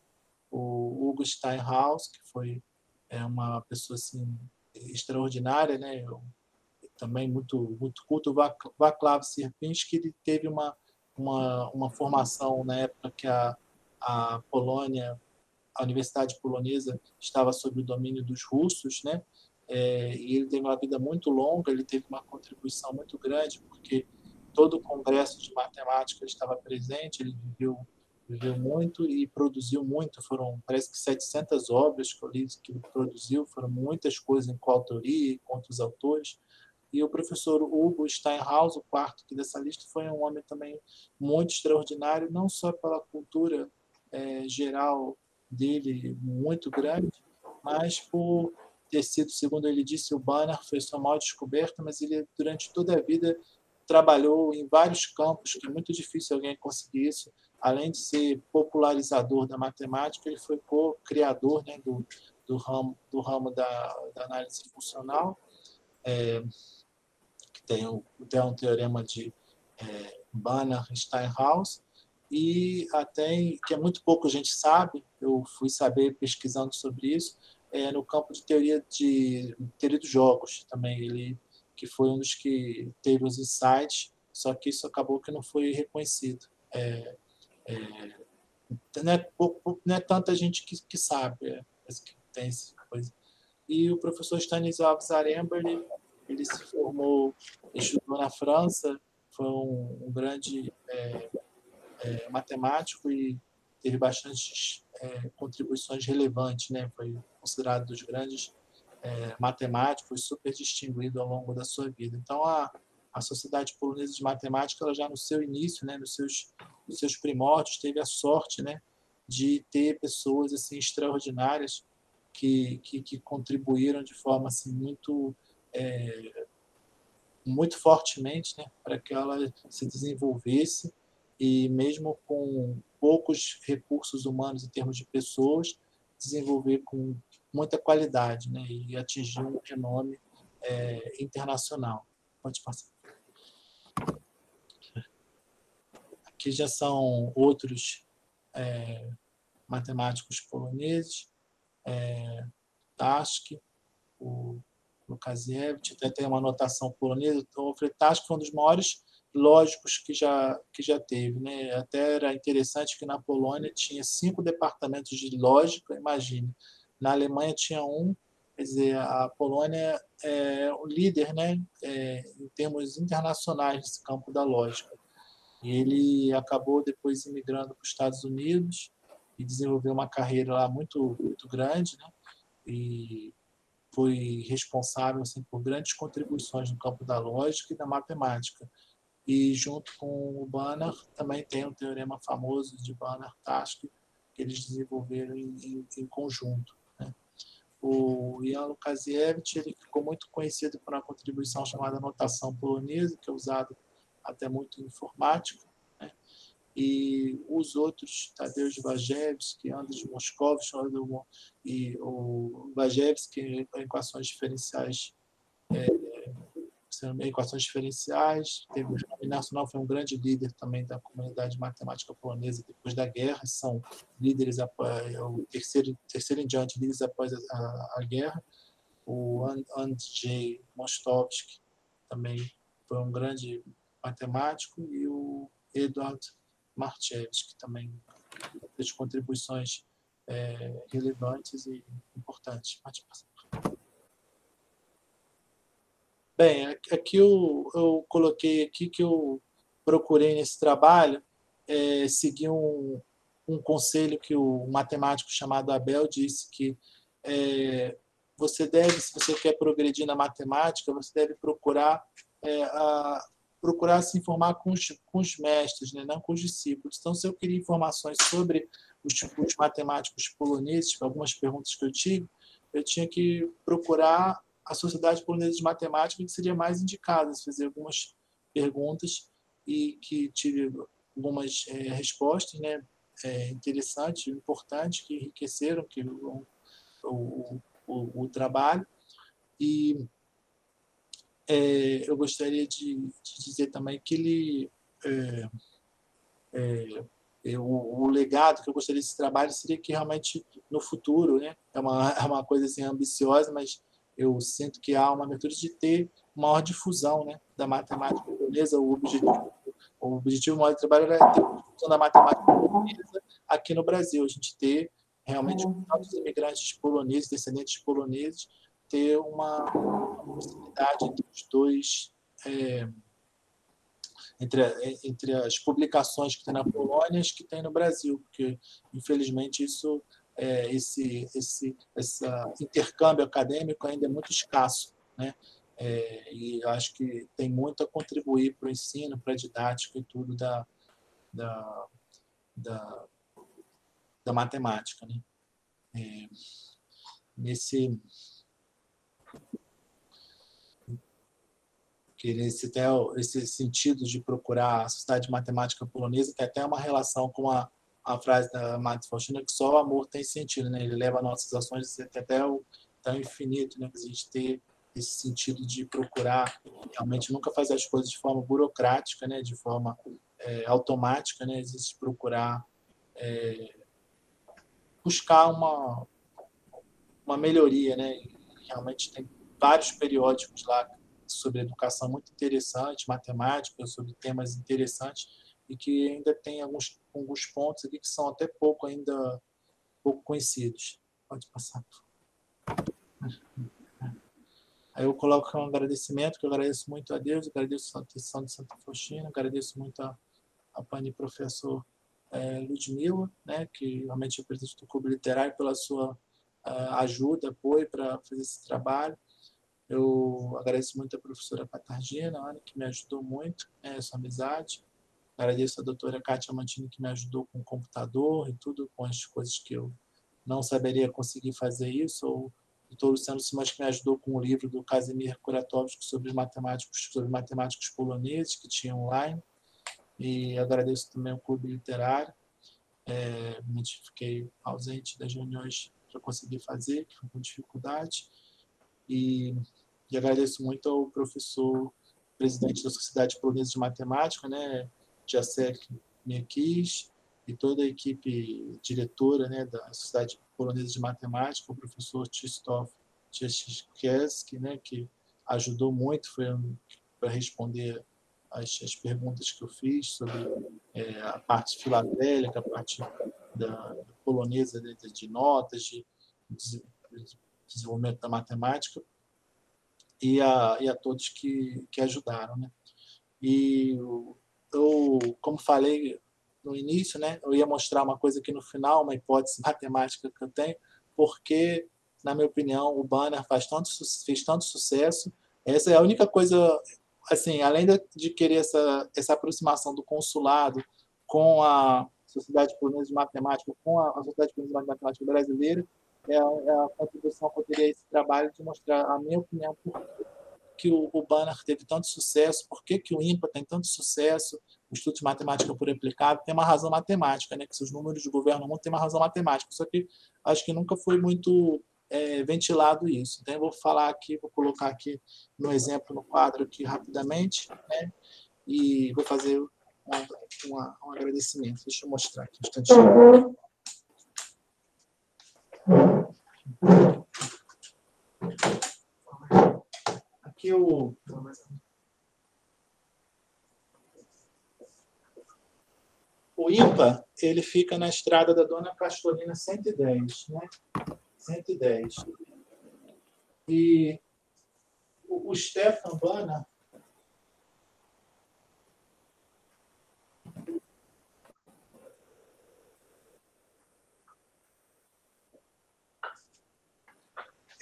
o Hugo Steinhaus, que foi é, uma pessoa assim, extraordinária, né? Eu, também muito, muito culto. O Wacław Sierpiński, ele teve uma, uma, uma formação na época que a, a Polônia, a Universidade Polonesa estava sob o domínio dos russos, né? É, e ele teve uma vida muito longa, ele teve uma contribuição muito grande, porque todo o congresso de matemática estava presente, ele viveu, viveu muito e produziu muito, foram parece que setecentas obras que eu li que ele produziu, foram muitas coisas em coautoria e com outros autores. E o professor Hugo Steinhaus, o quarto aqui dessa lista, foi um homem também muito extraordinário, não só pela cultura é, geral dele, muito grande, mas por ter sido, segundo ele disse, o Banner foi sua maior descoberta, mas ele, durante toda a vida, trabalhou em vários campos, que é muito difícil alguém conseguir isso. Além de ser popularizador da matemática, ele foi co-criador, né, do, do ramo, do ramo da, da análise funcional, é, que tem, o, tem um teorema de é, Banner-Steinhaus, e até que é muito pouco a gente sabe, eu fui saber pesquisando sobre isso, é, no campo de teoria, de teoria dos jogos também, ele que foi um dos que teve os insights, só que isso acabou que não foi reconhecido. É, é, não, é pouco, não é tanta gente que, que sabe é, que tem essa coisa. E o professor Stanisław Zaremba, ele, ele se formou, estudou na França, foi um, um grande é, é, matemático e teve bastantes é, contribuições relevantes, né? Foi considerado dos grandes é, matemáticos, super distinguido ao longo da sua vida. Então, a, a Sociedade Polonesa de Matemática, ela já no seu início, né, nos seus, nos seus primórdios, teve a sorte, né, de ter pessoas assim extraordinárias que, que, que contribuíram de forma assim, muito, é, muito fortemente, né, para que ela se desenvolvesse e mesmo com poucos recursos humanos em termos de pessoas, desenvolver com muita qualidade, né, e atingir um renome é, internacional. Pode passar. Aqui já são outros é, matemáticos poloneses, é, Task, o Lukasiewicz, até tem uma notação polonesa. Então, o Task foi um dos maiores lógicos que já, que já teve, né? Até era interessante que na Polônia tinha cinco departamentos de lógica, imagine. Na Alemanha tinha um, quer dizer, a Polônia é o líder, né? É, em termos internacionais nesse campo da lógica. E ele acabou depois imigrando para os Estados Unidos e desenvolveu uma carreira lá muito, muito grande, né? E foi responsável assim, por grandes contribuições no campo da lógica e da matemática. E junto com o Banner também tem um teorema famoso de Banner-Task que eles desenvolveram em, em, em conjunto, né? O Jan Lukasiewicz, ele ficou muito conhecido por uma contribuição chamada notação polonesa, que é usado até muito em informática, né? E os outros, Tadeusz Wajewski, Andrzej Moskowitz e o Wajewski, equações diferenciais, é, equações diferenciais, teve o Renome Nacional, foi um grande líder também da comunidade matemática polonesa depois da guerra, são líderes, o terceiro, terceiro em diante, líderes após a, a, a guerra. O Andrzej Moskowitz também foi um grande matemático, e o Eduard Marchevski, que também fez contribuições é, relevantes e importantes. Bem, aqui eu, eu coloquei aqui que eu procurei nesse trabalho é, seguir um, um conselho que o matemático chamado Abel disse, que é, você deve, se você quer progredir na matemática, você deve procurar, é, a, procurar se informar com os, com os mestres, né, não com os discípulos. Então, se eu queria informações sobre os, os matemáticos poloneses, algumas perguntas que eu tive, eu tinha que procurar a Sociedade Polonesa de Matemática, que seria mais indicada, fazer algumas perguntas e que tive algumas é, respostas, né, é, interessantes, importantes, que enriqueceram que o, o, o, o trabalho. E é, eu gostaria de, de dizer também que ele é, é, o, o legado que eu gostaria desse trabalho seria que realmente no futuro, né, é uma, é uma coisa assim ambiciosa, mas eu sinto que há uma abertura de ter maior difusão, né, da matemática polonesa. O objetivo, o objetivo maior do trabalho era ter a difusão da matemática polonesa aqui no Brasil, a gente ter realmente tantos imigrantes poloneses, descendentes poloneses, ter uma, uma proximidade entre os dois, é, entre, entre as publicações que tem na Polônia e as que tem no Brasil, porque, infelizmente, isso, é, esse, esse, esse intercâmbio acadêmico ainda é muito escasso, né? É, e acho que tem muito a contribuir para o ensino, para a didática e tudo da, da, da, da matemática, né? É, nesse... que esse, esse sentido de procurar a Sociedade Matemática Polonesa tem até uma relação com a, a frase da Marta Faustina, que só o amor tem sentido, né? Ele leva nossas ações até o, até o infinito, né? A gente ter esse sentido de procurar realmente nunca fazer as coisas de forma burocrática, né? De forma é, automática, né? Existe procurar é, buscar uma, uma melhoria, né? E realmente tem vários periódicos lá sobre educação muito interessante, matemática, sobre temas interessantes e que ainda tem alguns, alguns pontos aqui que são até pouco ainda pouco conhecidos. Pode passar. Aí eu coloco um agradecimento, que eu agradeço muito a Deus, agradeço a atenção de Santa Faustina, agradeço muito a, a Pani Professor é, Ludmila, né, que realmente é presidente do Clube Literário, pela sua uh, ajuda, apoio para fazer esse trabalho. Eu agradeço muito a professora Catargina, Ana, que me ajudou muito, né, essa amizade. Agradeço a doutora Kátia Mantini, que me ajudou com o computador e tudo, com as coisas que eu não saberia conseguir fazer isso, ou o doutor Luciano Simões, que me ajudou com o livro do Kazimierz Kuratowski sobre matemáticos, sobre matemáticos poloneses, que tinha online. E agradeço também ao Clube Literário. É, me fiquei ausente das reuniões para conseguir fazer, que foi com dificuldade. E, e agradeço muito ao professor presidente da Sociedade Polonesa de Matemática, né, Jacek Miekis, e toda a equipe diretora, né, da Sociedade Polonesa de Matemática, o professor Krzysztof Cieszkowski, né, que ajudou muito para responder as, as perguntas que eu fiz sobre é, a parte filatélica, a parte da, da polonesa de, de notas, de, de, de desenvolvimento da matemática, e a, e a todos que, que ajudaram, né? E eu, como falei no início, né, eu ia mostrar uma coisa aqui no final, uma hipótese matemática que eu tenho, porque, na minha opinião, o banner faz tanto, fez tanto sucesso. Essa é a única coisa, assim, além de querer essa, essa aproximação do consulado com a Sociedade Polonesa de Matemática, com a, a Sociedade Polonesa de Matemática Brasileira, é a, é a contribuição que eu teria a esse trabalho de mostrar a minha opinião por que o, o banner teve tanto sucesso, por que, que o IMPA tem tanto sucesso, o Instituto de Matemática por Aplicado tem uma razão matemática, né, que se os números de governo mundo tem uma razão matemática, só que acho que nunca foi muito é, ventilado isso. Então, eu vou falar aqui, vou colocar aqui no exemplo, no quadro aqui rapidamente, né, e vou fazer uma, uma, um agradecimento. Deixa eu mostrar aqui um instantinho. Aqui o... O IMPA, ele fica na estrada da Dona Castorina cento e dez, né? cento e dez. E o, o Stefan Banner,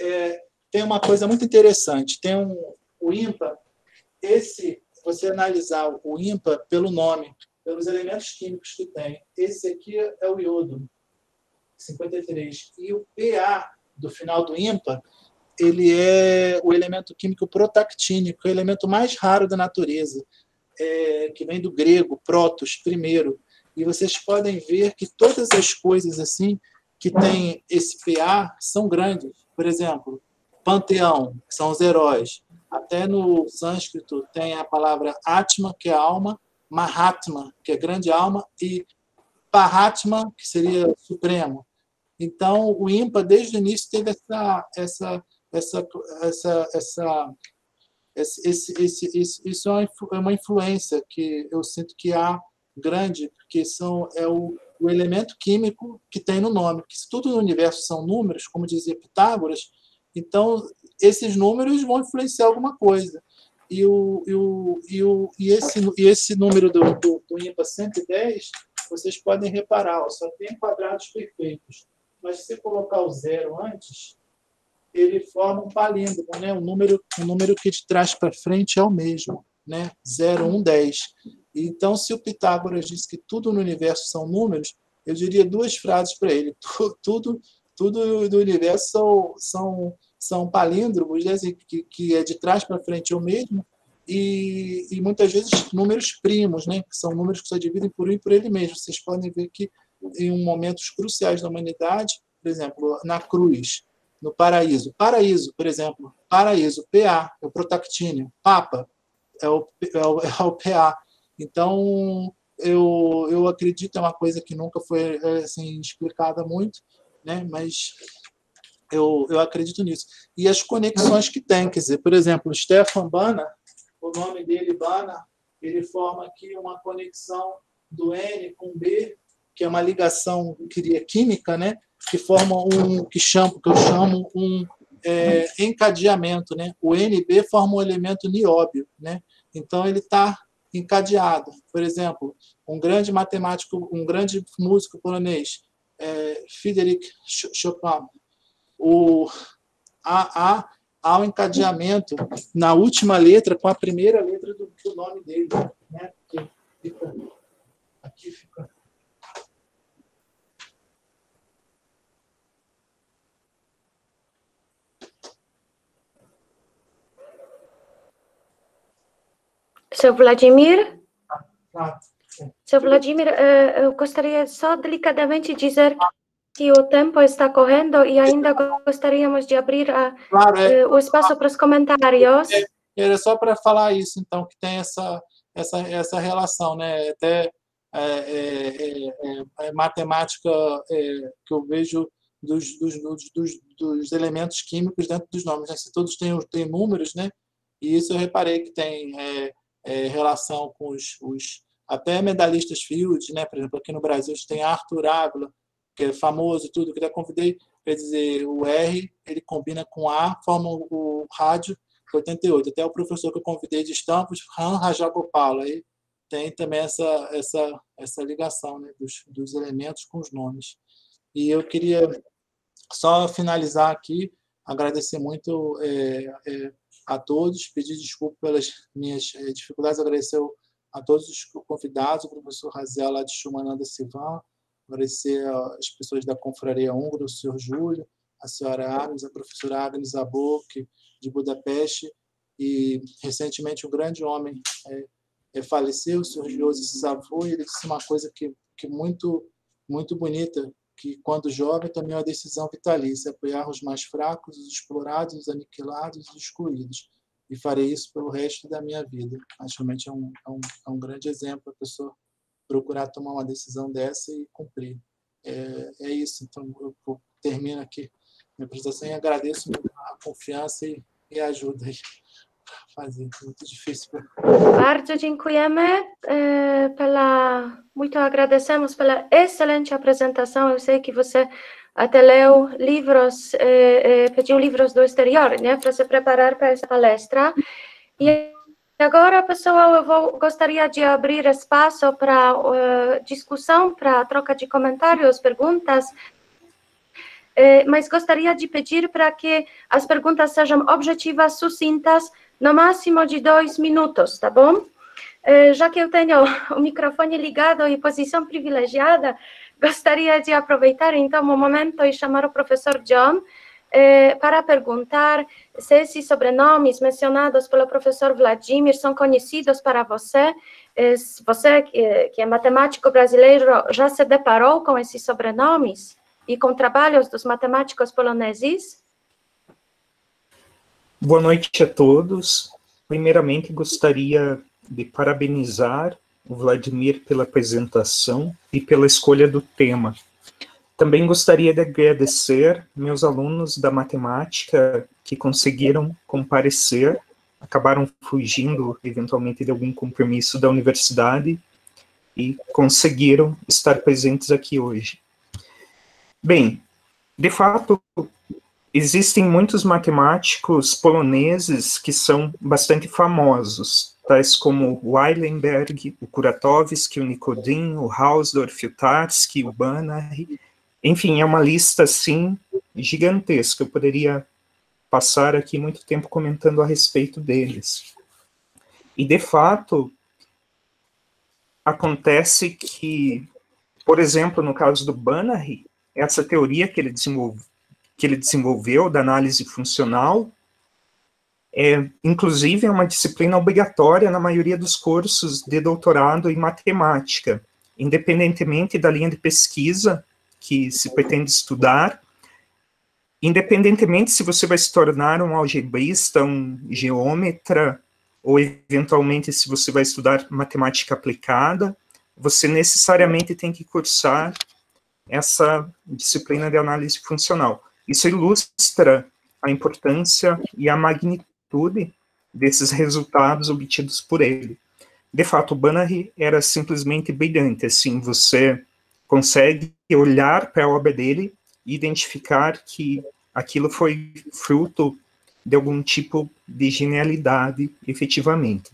é, tem uma coisa muito interessante. Tem um, o ímpar, esse, você analisar o ímpar pelo nome, pelos elementos químicos que tem. Esse aqui é o iodo, cinquenta e três. E o Pa, do final do ímpar, ele é o elemento químico protactínico, o elemento mais raro da natureza, é, que vem do grego, protos, primeiro. E vocês podem ver que todas as coisas assim que tem esse Pa são grandes. Por exemplo, panteão, que são os heróis. Até no sânscrito tem a palavra Atma, que é alma, Mahatma, que é grande alma, e Paratma, que seria supremo. Então, o ímpar, desde o início, teve essa, essa, essa, essa, essa, esse, esse, esse, esse, isso é uma influência que eu sinto que há grande, porque são, é o, o elemento químico que tem no nome. Porque se tudo no universo são números, como dizia Pitágoras, então esses números vão influenciar alguma coisa. E, o, e, o, e, o, e, esse, e esse número do, do, do ímpar cento e dez, vocês podem reparar, ó, só tem quadrados perfeitos. Mas se você colocar o zero antes, ele forma um palíndromo, né? um, número, um número que de trás para frente é o mesmo, né? zero, um, dez. Então, se o Pitágoras disse que tudo no universo são números, eu diria duas frases para ele. Tudo, tudo do universo são, são, são palíndromos, né? que, que é de trás para frente é o mesmo, e, e muitas vezes números primos, né? que são números que só dividem por um e por ele mesmo. Vocês podem ver que em momentos cruciais da humanidade, por exemplo, na cruz, no paraíso. Paraíso, por exemplo, paraíso, Pa, é o protactínio, Papa, é o, é o, é o Pa. Então, eu, eu acredito, é uma coisa que nunca foi assim, explicada muito, né? Mas eu, eu acredito nisso. E as conexões que tem, quer dizer, por exemplo, Stefan Banner, o nome dele, Banner, ele forma aqui uma conexão do N com B, que é uma ligação química, né? Que forma um que, chamo, que eu chamo um é, encadeamento, né? O N B forma um elemento nióbio, né? Então ele está encadeado. Por exemplo, um grande matemático, um grande músico polonês, é, Frédéric Chopin, o há, há, há um encadeamento na última letra com a primeira letra do, do nome dele, né? Que fica, aqui fica. Seu Vladimir? Ah, Seu Vladimir, eu gostaria só delicadamente dizer que o tempo está correndo e ainda gostaríamos de abrir a, claro, é, o espaço para os comentários. É, era só para falar isso, então, que tem essa, essa, essa relação, né? Até é, é, é, é matemática é, que eu vejo dos, dos, dos, dos elementos químicos dentro dos nomes, né? Se todos têm, têm números, né? E isso eu reparei que tem é, é, relação com os, os até medalhistas Fields, né? Por exemplo, aqui no Brasil a gente tem Arthur Ávila, que é famoso e tudo, que eu convidei, quer dizer, o R, ele combina com A, forma o rádio oitenta e oito. Até o professor que eu convidei de estampas, Ram Rajagopala, aí tem também essa, essa, essa ligação, né, dos, dos elementos com os nomes. E eu queria só finalizar aqui, agradecer muito é, é, a todos, pedir desculpa pelas minhas é, dificuldades, agradecer a todos os convidados, o professor Raziel lá de Shumananda Sivan, agradecer as pessoas da Confraria Húngara, o senhor Júlio, a senhora Agnes, a professora Agnes Abok, de Budapeste, e recentemente um grande homem é, é, faleceu, o senhor José Savô, e ele disse uma coisa que, que muito, muito bonita, que quando jovem também é uma decisão vitalícia, apoiar os mais fracos, os explorados, os aniquilados, os excluídos, e farei isso pelo resto da minha vida. Acho que realmente é um, é um, é um grande exemplo a pessoa procurar tomar uma decisão dessa e cumprir. É, é isso, então eu, eu termino aqui minha apresentação e agradeço a confiança e, e a ajuda aí para fazer, é muito difícil. Bardzo dziękujemy eh, pela, muito agradecemos pela excelente apresentação. Eu sei que você até leu livros, eh, eh, pediu livros do exterior, né, para se preparar para essa palestra. E agora, pessoal, eu vou, gostaria de abrir espaço para uh, discussão, para troca de comentários, perguntas. eh, mas gostaria de pedir para que as perguntas sejam objetivas, sucintas, no máximo de dois minutos, tá bom? Eh, já que eu tenho o microfone ligado em posição privilegiada, gostaria de aproveitar, então, o momento e chamar o professor John eh, para perguntar se esses sobrenomes mencionados pelo professor Vladimir são conhecidos para você. Eh, você, que, que é matemático brasileiro, já se deparou com esses sobrenomes e com trabalhos dos matemáticos poloneses? Boa noite a todos. Primeiramente, gostaria de parabenizar o Vladimir pela apresentação e pela escolha do tema. Também gostaria de agradecer meus alunos da matemática que conseguiram comparecer, acabaram fugindo, eventualmente, de algum compromisso da universidade e conseguiram estar presentes aqui hoje. Bem, de fato, existem muitos matemáticos poloneses que são bastante famosos, tais como o Eilenberg, o Kuratowski, o Nikodym, o Hausdorff, o Tarski, o Banach. Enfim, é uma lista, assim, gigantesca. Eu poderia passar aqui muito tempo comentando a respeito deles. E, de fato, acontece que, por exemplo, no caso do Banach, essa teoria que ele desenvolveu, que ele desenvolveu da análise funcional, é, inclusive, é uma disciplina obrigatória na maioria dos cursos de doutorado em matemática, independentemente da linha de pesquisa que se pretende estudar, independentemente se você vai se tornar um algebrista, um geômetra, ou eventualmente se você vai estudar matemática aplicada, você necessariamente tem que cursar essa disciplina de análise funcional. Isso ilustra a importância e a magnitude desses resultados obtidos por ele. De fato, o Banach era simplesmente brilhante, assim, você consegue olhar para a obra dele e identificar que aquilo foi fruto de algum tipo de genialidade, efetivamente.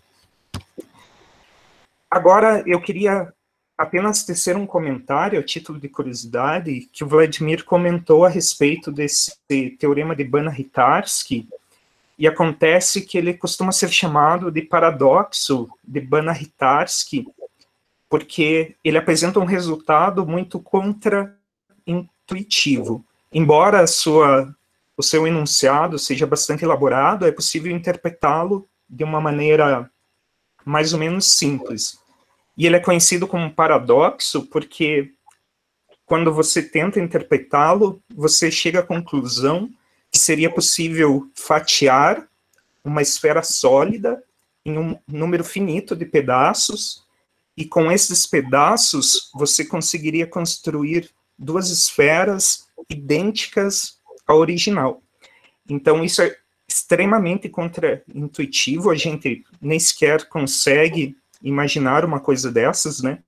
Agora, eu queria apenas tecer um comentário, a título de curiosidade, que o Vladimir comentou a respeito desse teorema de Banach-Tarski, e acontece que ele costuma ser chamado de paradoxo de Banach-Tarski, porque ele apresenta um resultado muito contra-intuitivo. Embora a sua, o seu enunciado seja bastante elaborado, é possível interpretá-lo de uma maneira mais ou menos simples. E ele é conhecido como paradoxo porque, quando você tenta interpretá-lo, você chega à conclusão que seria possível fatiar uma esfera sólida em um número finito de pedaços, e com esses pedaços você conseguiria construir duas esferas idênticas à original. Então, isso é extremamente contra-intuitivo, a gente nem sequer consegue imaginar uma coisa dessas, né?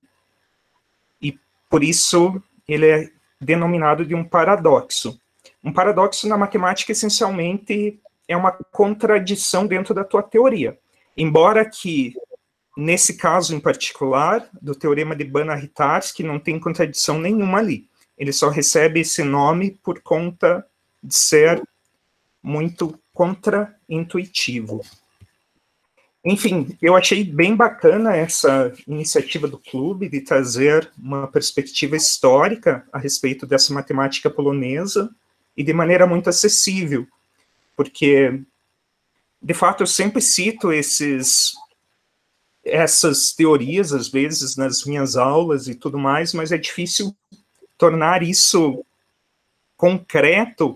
E por isso ele é denominado de um paradoxo. Um paradoxo na matemática, essencialmente, é uma contradição dentro da tua teoria. Embora que, nesse caso em particular, do teorema de Banach-Tarski, não tem contradição nenhuma ali. Ele só recebe esse nome por conta de ser muito contra-intuitivo. Enfim, eu achei bem bacana essa iniciativa do clube de trazer uma perspectiva histórica a respeito dessa matemática polonesa e de maneira muito acessível, porque, de fato, eu sempre cito esses, essas teorias, às vezes, nas minhas aulas e tudo mais, mas é difícil tornar isso concreto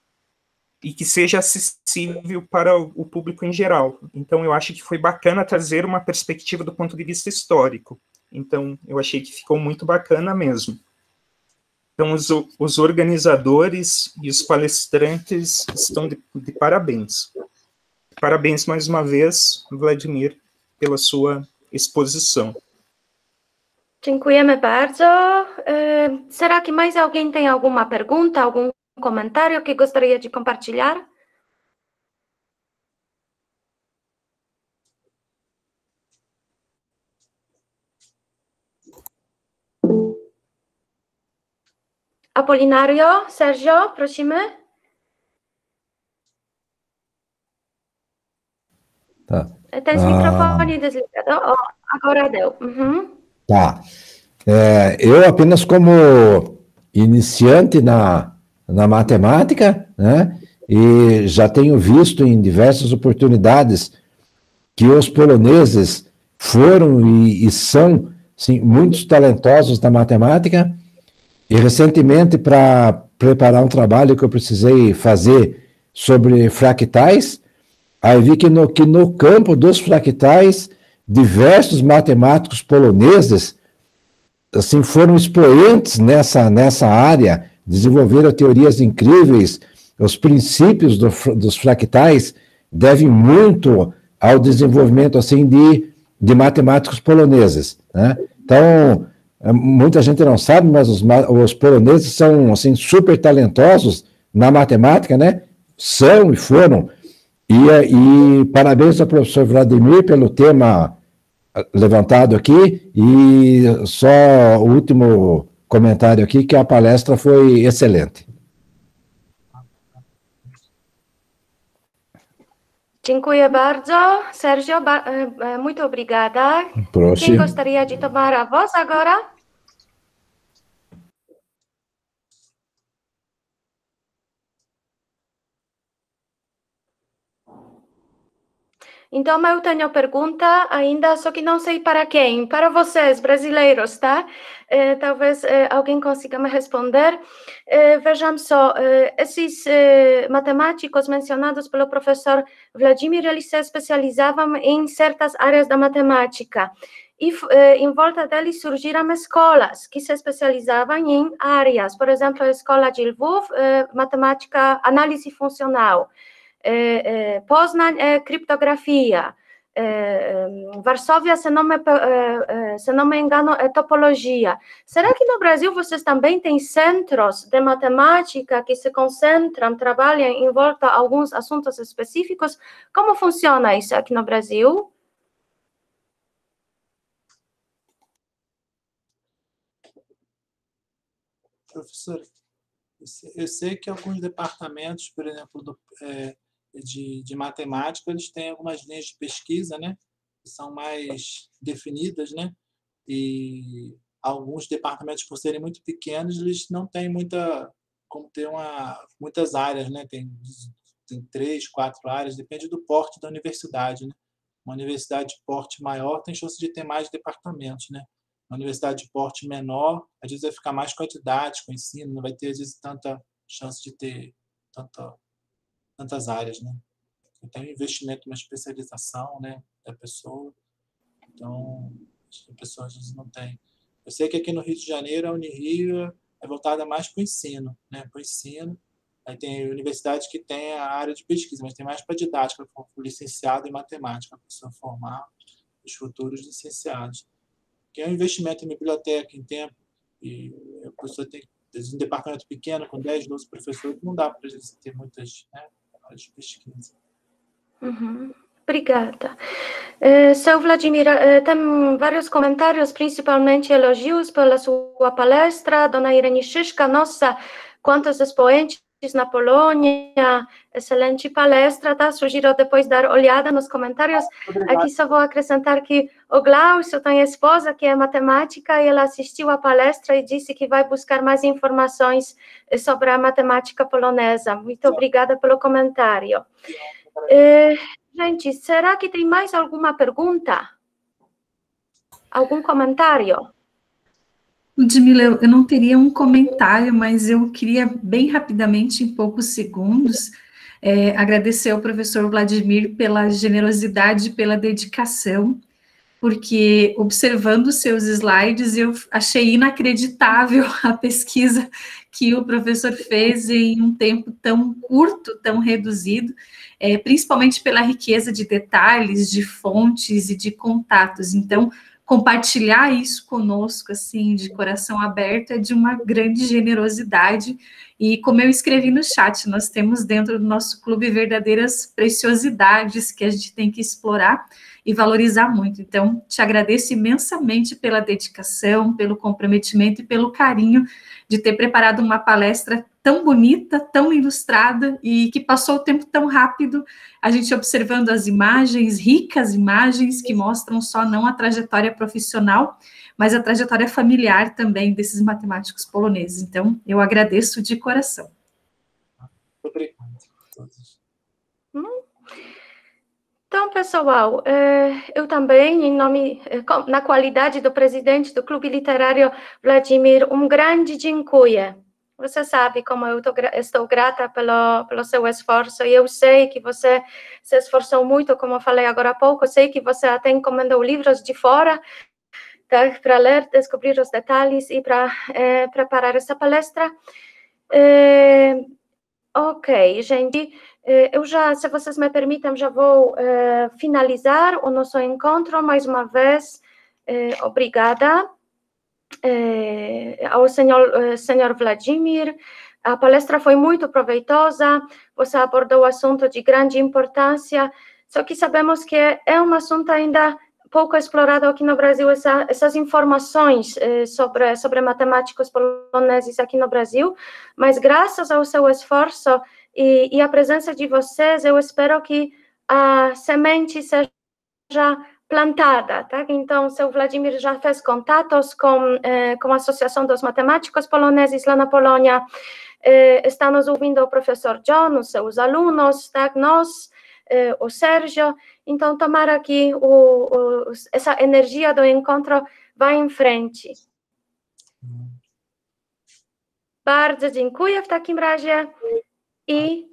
e que seja acessível para o público em geral. Então, eu acho que foi bacana trazer uma perspectiva do ponto de vista histórico. Então, eu achei que ficou muito bacana mesmo. Então, os, os organizadores e os palestrantes estão de, de parabéns. Parabéns, mais uma vez, Vladimir, pela sua exposição. Dziękujemy bardzo. Será que mais alguém tem alguma pergunta, algum comentário que gostaria de compartilhar? Apolinário, Sérgio, prosimy. Tá. Tem o microfone ah. desligado. Oh, agora deu. Uhum. Tá. É, eu apenas como iniciante na, na matemática, né, e já tenho visto em diversas oportunidades que os poloneses foram e, e são, sim, muitos talentosos na matemática, e recentemente, para preparar um trabalho que eu precisei fazer sobre fractais, aí vi que no, que no campo dos fractais, diversos matemáticos poloneses assim, foram expoentes nessa, nessa área, desenvolveram teorias incríveis. Os princípios do, dos fractais devem muito ao desenvolvimento assim, de, de matemáticos poloneses, né? Então, muita gente não sabe, mas os, os poloneses são assim, super talentosos na matemática, né? São e foram. E, e parabéns ao professor Vladimir pelo tema levantado aqui, e só o último comentário aqui, que a palestra foi excelente. Dziękuję bardzo. Sergio, ba muito obrigada. Proszę. Quem gostaria de tomar a voz agora? Então, eu tenho pergunta ainda, só que não sei para quem. Para vocês, brasileiros, tá? Eh, talvez eh, alguém consiga me responder. Eh, vejam só, eh, esses eh, matemáticos mencionados pelo professor Vladimir, eles se especializavam em certas áreas da matemática. E eh, em volta deles surgiram escolas que se especializavam em áreas. Por exemplo, a escola de Lwów, eh, matemática, análise funcional. E, e, Poznań, e, criptografia, e, Varsóvia, se não, me, e, se não me engano, é topologia. Será que no Brasil vocês também têm centros de matemática que se concentram, trabalham em volta a alguns assuntos específicos? Como funciona isso aqui no Brasil? Professora, eu sei que alguns departamentos, por exemplo, do, é, de, de matemática, eles têm algumas linhas de pesquisa, né, que são mais definidas, né, e alguns departamentos, por serem muito pequenos, eles não têm muita, como ter uma, muitas áreas, né, tem, tem três, quatro áreas, depende do porte da universidade, né. Uma universidade de porte maior tem chance de ter mais departamentos, né. Uma universidade de porte menor, às vezes vai ficar mais com a didática, com o ensino, não vai ter, às vezes, tanta chance de ter tanta, tantas áreas, né? Tem um investimento, uma especialização, né, da pessoa, então, a pessoa às vezes não tem. Eu sei que aqui no Rio de Janeiro, a Unirio é voltada mais para o ensino, né, para o ensino. Aí tem universidades que têm a área de pesquisa, mas tem mais para didática, para o licenciado em matemática, para a pessoa formar os futuros licenciados. Que é um investimento em biblioteca, em tempo, e a pessoa tem um departamento pequeno, com dez, doze professores, não dá para a gente ter muitas, né, áreas de pesquisa. Uhum. Obrigada. Eh, seu Vladimir, eh, tem vários comentários, principalmente elogios pela sua palestra. Dona Irene Szyszka, nossa, quantos expoentes na Polônia, excelente palestra, tá? Sugiro depois dar olhada nos comentários. Obrigado. Aqui só vou acrescentar que o Glaucio tem esposa que é matemática e ela assistiu a palestra e disse que vai buscar mais informações sobre a matemática polonesa. Muito obrigada pelo comentário. É, gente, será que tem mais alguma pergunta? Algum comentário? Ludmila, eu não teria um comentário, mas eu queria bem rapidamente, em poucos segundos, é, agradecer ao professor Vladimir pela generosidade, pela dedicação, porque observando os seus slides, eu achei inacreditável a pesquisa que o professor fez em um tempo tão curto, tão reduzido, é, principalmente pela riqueza de detalhes, de fontes e de contatos. Então, compartilhar isso conosco, assim, de coração aberto, é de uma grande generosidade, e como eu escrevi no chat, nós temos dentro do nosso clube verdadeiras preciosidades que a gente tem que explorar, e valorizar muito. Então, te agradeço imensamente pela dedicação, pelo comprometimento e pelo carinho de ter preparado uma palestra tão bonita, tão ilustrada e que passou o tempo tão rápido, a gente observando as imagens, ricas imagens que mostram só não a trajetória profissional, mas a trajetória familiar também desses matemáticos poloneses. Então, eu agradeço de coração. Obrigado a todos. Então, pessoal, eu também, em nome, na qualidade do presidente do Clube Literário Wladimir, um grande dziękuję. Você sabe como eu tô, estou grata pelo, pelo seu esforço, e eu sei que você se esforçou muito, como eu falei agora há pouco, sei que você até encomendou livros de fora, tá, para ler, descobrir os detalhes e para é, preparar essa palestra. É, ok, gente. Eu já, se vocês me permitem, já vou uh, finalizar o nosso encontro. Mais uma vez, uh, obrigada uh, ao senhor, uh, senhor Wladimir. A palestra foi muito proveitosa, você abordou um assunto de grande importância, só que sabemos que é um assunto ainda pouco explorado aqui no Brasil, essa, essas informações uh, sobre, sobre matemáticos poloneses aqui no Brasil, mas graças ao seu esforço E, e a presença de vocês, eu espero que a semente seja plantada, tá? Então, o seu Wladimir já fez contatos com, eh, com a Associação dos Matemáticos Poloneses lá na Polônia, eh, está nos ouvindo o professor John, os seus alunos, tá? Nós, eh, o Sérgio, então, tomara que o, o, essa energia do encontro vá em frente. Bardzo dziękuję w takim razie. I